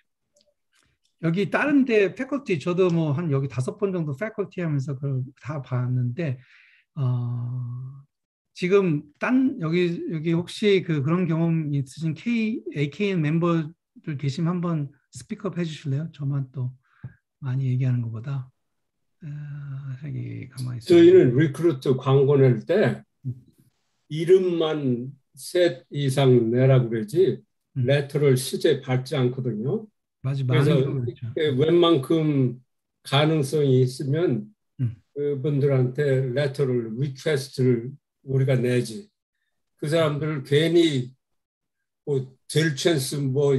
여기 다른 데 패컬티 저도 뭐 한 여기 5번 정도 패컬티 하면서 그걸 다 봤는데 지금 여기 혹시 그런 경험 있으신 AKN 멤버들 계시면 한번 스피크업 해주실래요? 저만 또 많이 얘기하는 것보다 여기 가만히 있어요. 저희는 리크루트 광고 낼 때 이름만 셋 이상 내라고 그러지 레터를 실제 받지 않거든요. 맞아, 그래서 웬만큼 가능성이 있으면 그분들한테 레터를 리퀘스트를 우리가 내지. 그 사람들 괜히 뭐 될 찬스 뭐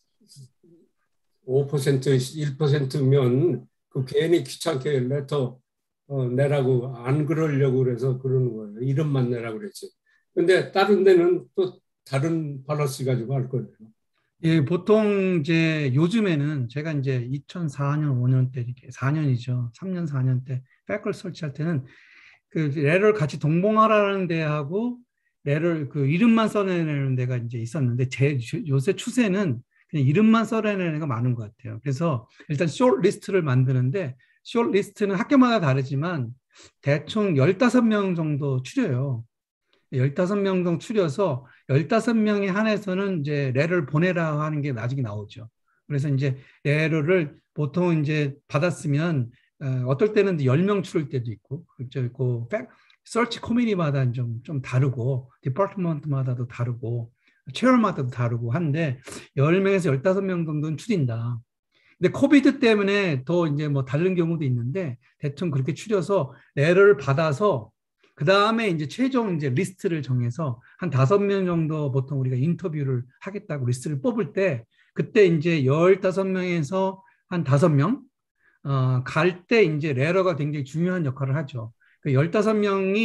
5%, 1%면 그 괜히 귀찮게 레터 내라고 안 그러려고 그래서 그러는 거예요. 이름만 내라고 그랬지. 근데 다른 데는 또 다른 팔러시 가지고 할 거예요. 예, 보통 이제 요즘에는 제가 이제 2004년, 5년 때 이렇게 4년이죠. 3년, 4년 때 패컬 설치할 때는 그 레를 같이 동봉하라는 데하고 레를 그 이름만 써내는 데가 이제 있었는데 요새 추세는 그냥 이름만 써내는 데가 많은 것 같아요. 그래서 일단 숏 리스트를 만드는데 숏 리스트는 학교마다 다르지만 대충 15명 정도 추려요. 15명 정도 추려서 15명에 한해서는 이제 레를 보내라 하는 게 나중에 나오죠. 그래서 이제 레를 보통 이제 받았으면 어떨 때는 10명 추릴 때도 있고, 그 서치 코미디마다 좀 다르고, 디파트먼트마다도 다르고, 체어마다도 다르고 한데 10명에서 15명 정도는 추린다. 근데 코비드 때문에 더 이제 뭐 다른 경우도 있는데 대충 그렇게 추려서 레를 받아서 그 다음에 이제 최종 이제 리스트를 정해서 한 5명 정도 보통 우리가 인터뷰를 하겠다고 리스트를 뽑을 때 그때 이제 15명에서 한 5명 갈 때 이제 레러가 굉장히 중요한 역할을 하죠. 그 15명이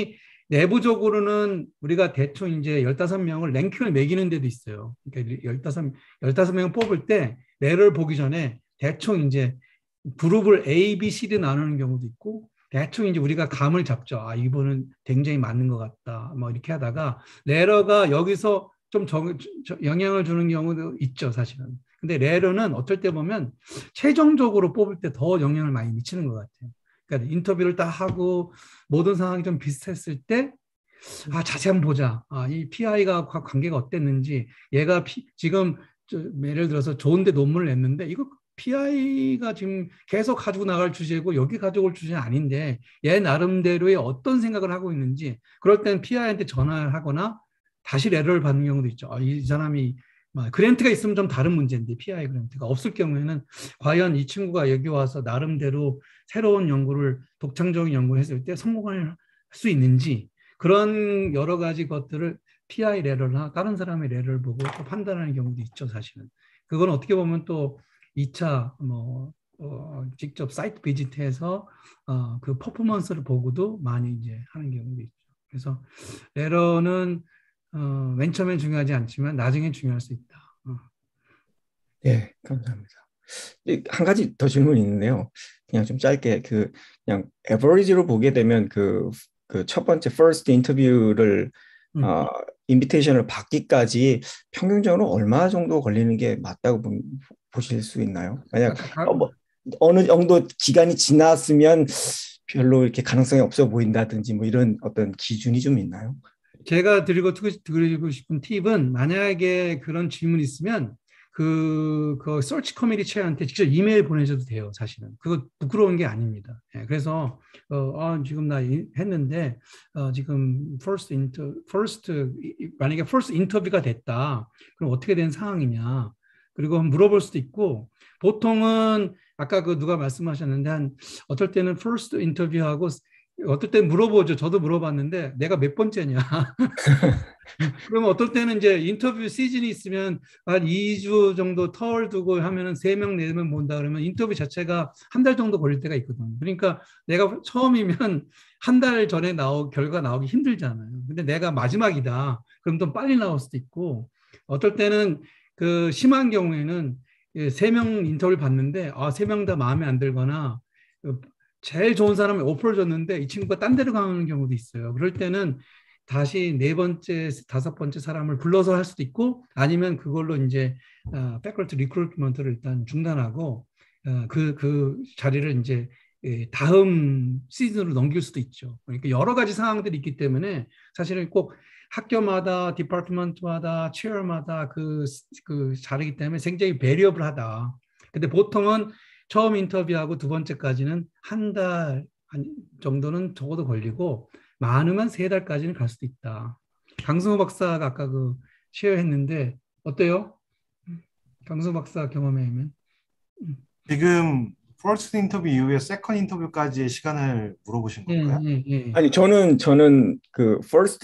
내부적으로는 우리가 대충 이제 15명을 랭킹을 매기는 데도 있어요. 그러니까 15명을 뽑을 때 레를 보기 전에 대충 이제 그룹을 A, B, C, D 나누는 경우도 있고 대충 이제 우리가 감을 잡죠. 아, 이분은 굉장히 맞는 것 같다. 뭐 이렇게 하다가 레러가 여기서 좀 영향을 주는 경우도 있죠, 사실은. 근데 레러는 어떨 때 보면 최종적으로 뽑을 때 더 영향을 많이 미치는 것 같아요. 그러니까 인터뷰를 딱 하고 모든 상황이 좀 비슷했을 때, 아, 자세히 보자. 아, 이 PI가 관계가 어땠는지, 얘가 지금 예를 들어서 좋은데 논문을 냈는데 이거 PI가 지금 계속 가지고 나갈 주제고 여기 가져올 주제는 아닌데 얘 나름대로의 어떤 생각을 하고 있는지, 그럴 때는 PI한테 전화를 하거나 다시 레터를 받는 경우도 있죠. 아, 이 사람이 그랜트가 있으면 좀 다른 문제인데 PI 그랜트가 없을 경우에는 과연 이 친구가 여기 와서 나름대로 새로운 연구를 독창적인 연구를 했을 때 성공할 수 있는지, 그런 여러 가지 것들을 PI 레터나 다른 사람의 레터를 보고 또 판단하는 경우도 있죠, 사실은. 그건 어떻게 보면 또 2차 직접 사이트 비짓해서 그 퍼포먼스를 보고도 많이 이제 하는 경우도 있죠. 그래서 레터는 맨 처음엔 중요하지 않지만 나중에 중요할 수 있다. 네, 감사합니다. 한 가지 더 질문이 있는데요. 그냥 좀 짧게 그냥 에버리지로 보게 되면 그 첫 번째 first 인터뷰를 인비테이션을 받기까지 평균적으로 얼마 정도 걸리는 게 맞다고 보실 수 있나요? 만약 뭐 어느 정도 기간이 지났으면 별로 이렇게 가능성이 없어 보인다든지 뭐 이런 어떤 기준이 좀 있나요? 제가 드리고 싶은 팁은, 만약에 그런 질문이 있으면 그 서치 커미티 체어한테 직접 이메일 보내셔도 돼요, 사실은. 그거 부끄러운 게 아닙니다. 예, 그래서 지금 나 했는데 지금 만약에 first 인터뷰가 됐다. 그럼 어떻게 된 상황이냐? 그리고 물어볼 수도 있고, 보통은 아까 누가 말씀하셨는데 어떨 때는 first 인터뷰하고 어떨 때는 물어보죠. 저도 물어봤는데 내가 몇 번째냐. 그러면 어떨 때는 이제 인터뷰 시즌이 있으면 한 2주 정도 터를 두고 하면은 3명, 4명 본다 그러면 인터뷰 자체가 한 달 정도 걸릴 때가 있거든요. 그러니까 내가 처음이면 한 달 전에 결과 나오기 힘들잖아요. 근데 내가 마지막이다. 그럼 좀 빨리 나올 수도 있고, 어떨 때는 그 심한 경우에는 3명 인터뷰를 봤는데 3명 다 마음에 안 들거나 제일 좋은 사람이 오퍼를 줬는데 이 친구가 딴 데로 가는 경우도 있어요. 그럴 때는 다시 4번째, 5번째 사람을 불러서 할 수도 있고, 아니면 그걸로 이제 패컬티 리크루트먼트를 일단 중단하고 그 자리를 이제 다음 시즌으로 넘길 수도 있죠. 그러니까 여러 가지 상황들이 있기 때문에 사실은 꼭 학교마다, 디파트먼트마다, 체어마다 그 자리이기 때문에 굉장히 베리어블하다. 근데 보통은 처음 인터뷰하고 2번째까지는 한 달 정도는 적어도 걸리고, 많으면 3달까지는 갈 수도 있다. 강승호 박사가 아까 쉐어했는데 어때요? 강승호 박사 경험에 의하면. 지금 퍼스트 인터뷰 이후에 세컨드 인터뷰까지의 시간을 물어보신 건가요? 예. 아니 저는 그 first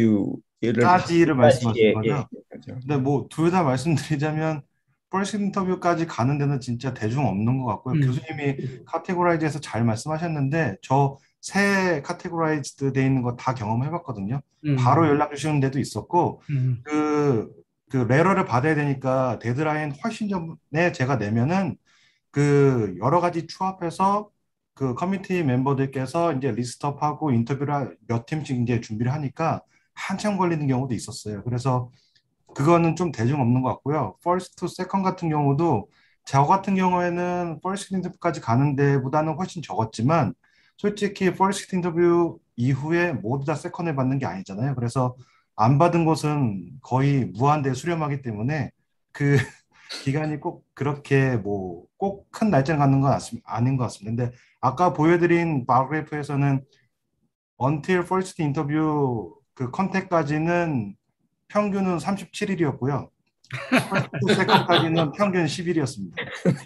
인터뷰를 말씀하신 거죠? 근데 뭐 둘 다 말씀드리자면 퍼스트 인터뷰까지 가는 데는 진짜 대중 없는 것 같고요. 교수님이 카테고라이즈해서 잘 말씀하셨는데 저 새 카테고라이즈드 돼 있는 거 다 경험해봤거든요. 바로 연락 주시는 데도 있었고 그 레터를 받아야 되니까 데드라인 훨씬 전에 제가 내면은 그 여러 가지 추합해서 그 커뮤니티 멤버들께서 이제 리스트업하고 인터뷰를 몇 팀씩 이제 준비를 하니까 한참 걸리는 경우도 있었어요. 그래서 그거는 좀 대중 없는 것 같고요. 퍼스트, 세컨드 같은 경우도 저 같은 경우에는 퍼스트 인터뷰까지 가는 데보다는 훨씬 적었지만 솔직히 퍼스트 인터뷰 이후에 모두 다 세컨을 받는 게 아니잖아요. 그래서 안 받은 곳은 거의 무한대 수렴하기 때문에 그 기간이 꼭 그렇게 뭐 꼭 큰 날짜를 갖는 건 아닌 것 같습니다. 근데 아까 보여드린 바그래프에서는 until first 인터뷰 그 컨택까지는 평균은 37일이었고요. first second까지는 평균 10일이었습니다.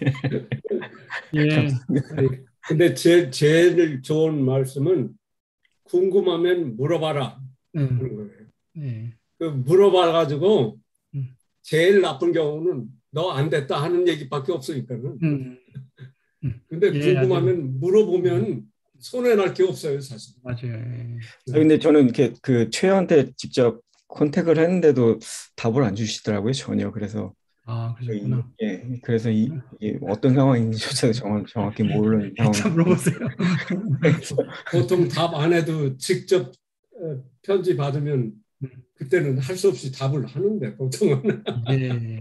예. 근데 제일 좋은 말씀은 궁금하면 물어봐라 하는 거예요. 그 물어봐가지고 제일 나쁜 경우는 너 안 됐다 하는 얘기밖에 없으니까는. 근데 궁금하면 물어보면 손해날 게 없어요, 사실. 맞아요. 근데 저는 이렇게 그 최한테 직접 컨택을 했는데도 답을 안 주시더라고요, 전혀. 그래서 그러셨구나. 그래서 이게 어떤 상황인지조차 정확히 모르는 참 물어보세요. 보통 답 안 해도 직접 편지 받으면 그때는 할 수 없이 답을 하는데 보통은. 네.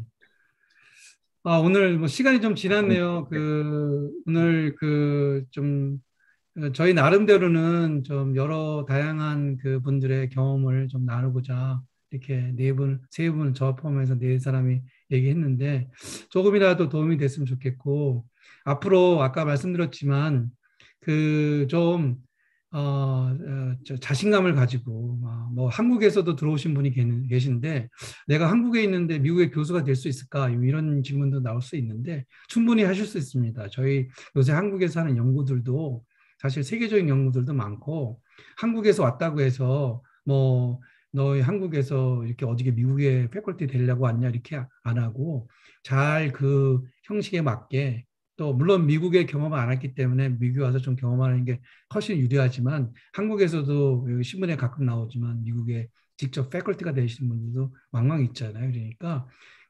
오늘 뭐 시간이 좀 지났네요. 오늘 좀 저희 나름대로는 좀 여러 다양한 분들의 경험을 좀 나누고자 이렇게 세 분, 저 포함해서 4사람이 얘기했는데 조금이라도 도움이 됐으면 좋겠고, 앞으로 아까 말씀드렸지만 자신감을 가지고 뭐 한국에서도 들어오신 분이 계신데 내가 한국에 있는데 미국의 교수가 될 수 있을까, 이런 질문도 나올 수 있는데 충분히 하실 수 있습니다. 저희 요새 한국에서 하는 연구들도 사실 세계적인 연구들도 많고, 한국에서 왔다고 해서 뭐 너희 한국에서 이렇게 어디게 미국에 패컬티 되려고 왔냐 이렇게 안 하고, 잘 그 형식에 맞게, 또 물론 미국의 경험을 안 했기 때문에 미국에 와서 좀 경험하는 게 훨씬 유리하지만, 한국에서도 여기 신문에 가끔 나오지만 미국에 직접 패컬티가 되시는 분들도 왕왕 있잖아요. 그러니까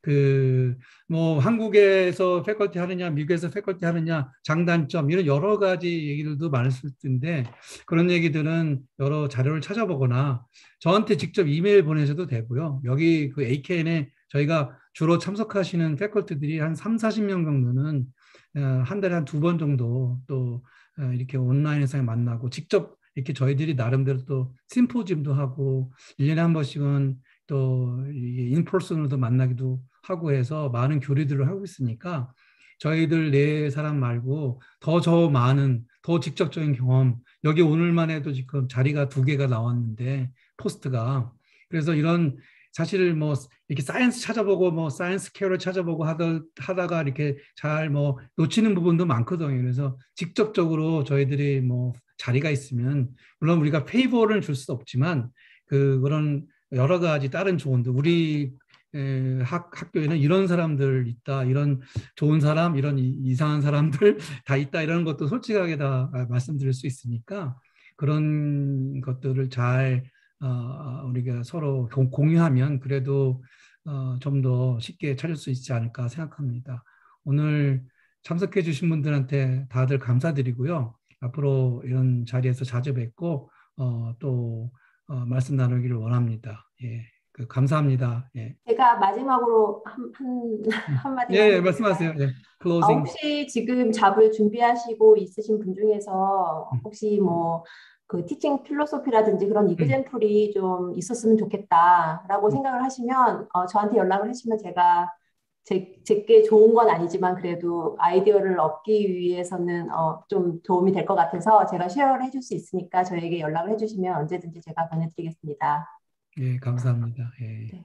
뭐 한국에서 패컬티 하느냐, 미국에서 패컬티 하느냐, 장단점, 이런 여러 가지 얘기들도 많았을 텐데, 그런 얘기들은 여러 자료를 찾아보거나 저한테 직접 이메일 보내셔도 되고요. 여기 AKN에 저희가 주로 참석하시는 패컬티들이 한 30-40명 정도는 한 달에 한 2번 정도 또 이렇게 온라인에서 만나고, 직접 이렇게 저희들이 나름대로 또 심포지엄도 하고 1년에 한 번씩은 또 인퍼슨으로도 만나기도 하고 해서 많은 교류들을 하고 있으니까, 저희들 4사람 말고 더 많은, 더 직접적인 경험, 여기 오늘만 해도 지금 자리가 2개가 나왔는데 포스트가, 그래서 이런 사실 뭐 이렇게 사이언스 찾아보고 뭐 사이언스 케어를 찾아보고 하다가 이렇게 잘 뭐 놓치는 부분도 많거든요. 그래서 직접적으로 저희들이 뭐 자리가 있으면, 물론 우리가 페이버를 줄 수 없지만 그런 여러 가지 다른 조언도, 우리 학교에는 이런 사람들 있다, 이런 좋은 사람, 이런 이상한 사람들 다 있다, 이런 것도 솔직하게 다 말씀드릴 수 있으니까, 그런 것들을 잘 우리가 서로 공유하면 그래도 좀 더 쉽게 찾을 수 있지 않을까 생각합니다. 오늘 참석해 주신 분들한테 다들 감사드리고요. 앞으로 이런 자리에서 자주 뵙고 또 말씀 나누기를 원합니다. 예, 감사합니다. 예. 제가 마지막으로 한마디. 예, 말씀하세요. 예, 클로징. 혹시 지금 잡을 준비하시고 있으신 분 중에서 혹시 뭐 티칭 필로소피라든지 그런 이그젠플이 좀 있었으면 좋겠다라고 생각을 하시면 저한테 연락을 하시면 제가 제게 좋은 건 아니지만 그래도 아이디어를 얻기 위해서는 좀 도움이 될 것 같아서 제가 쉐어를 해줄 수 있으니까 저에게 연락을 해주시면 언제든지 제가 보내드리겠습니다. 예, 감사합니다. 예. 네.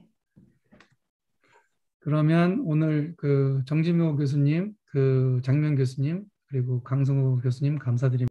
그러면 오늘 정진모 교수님, 장명 교수님, 그리고 강성호 교수님 감사드립니다.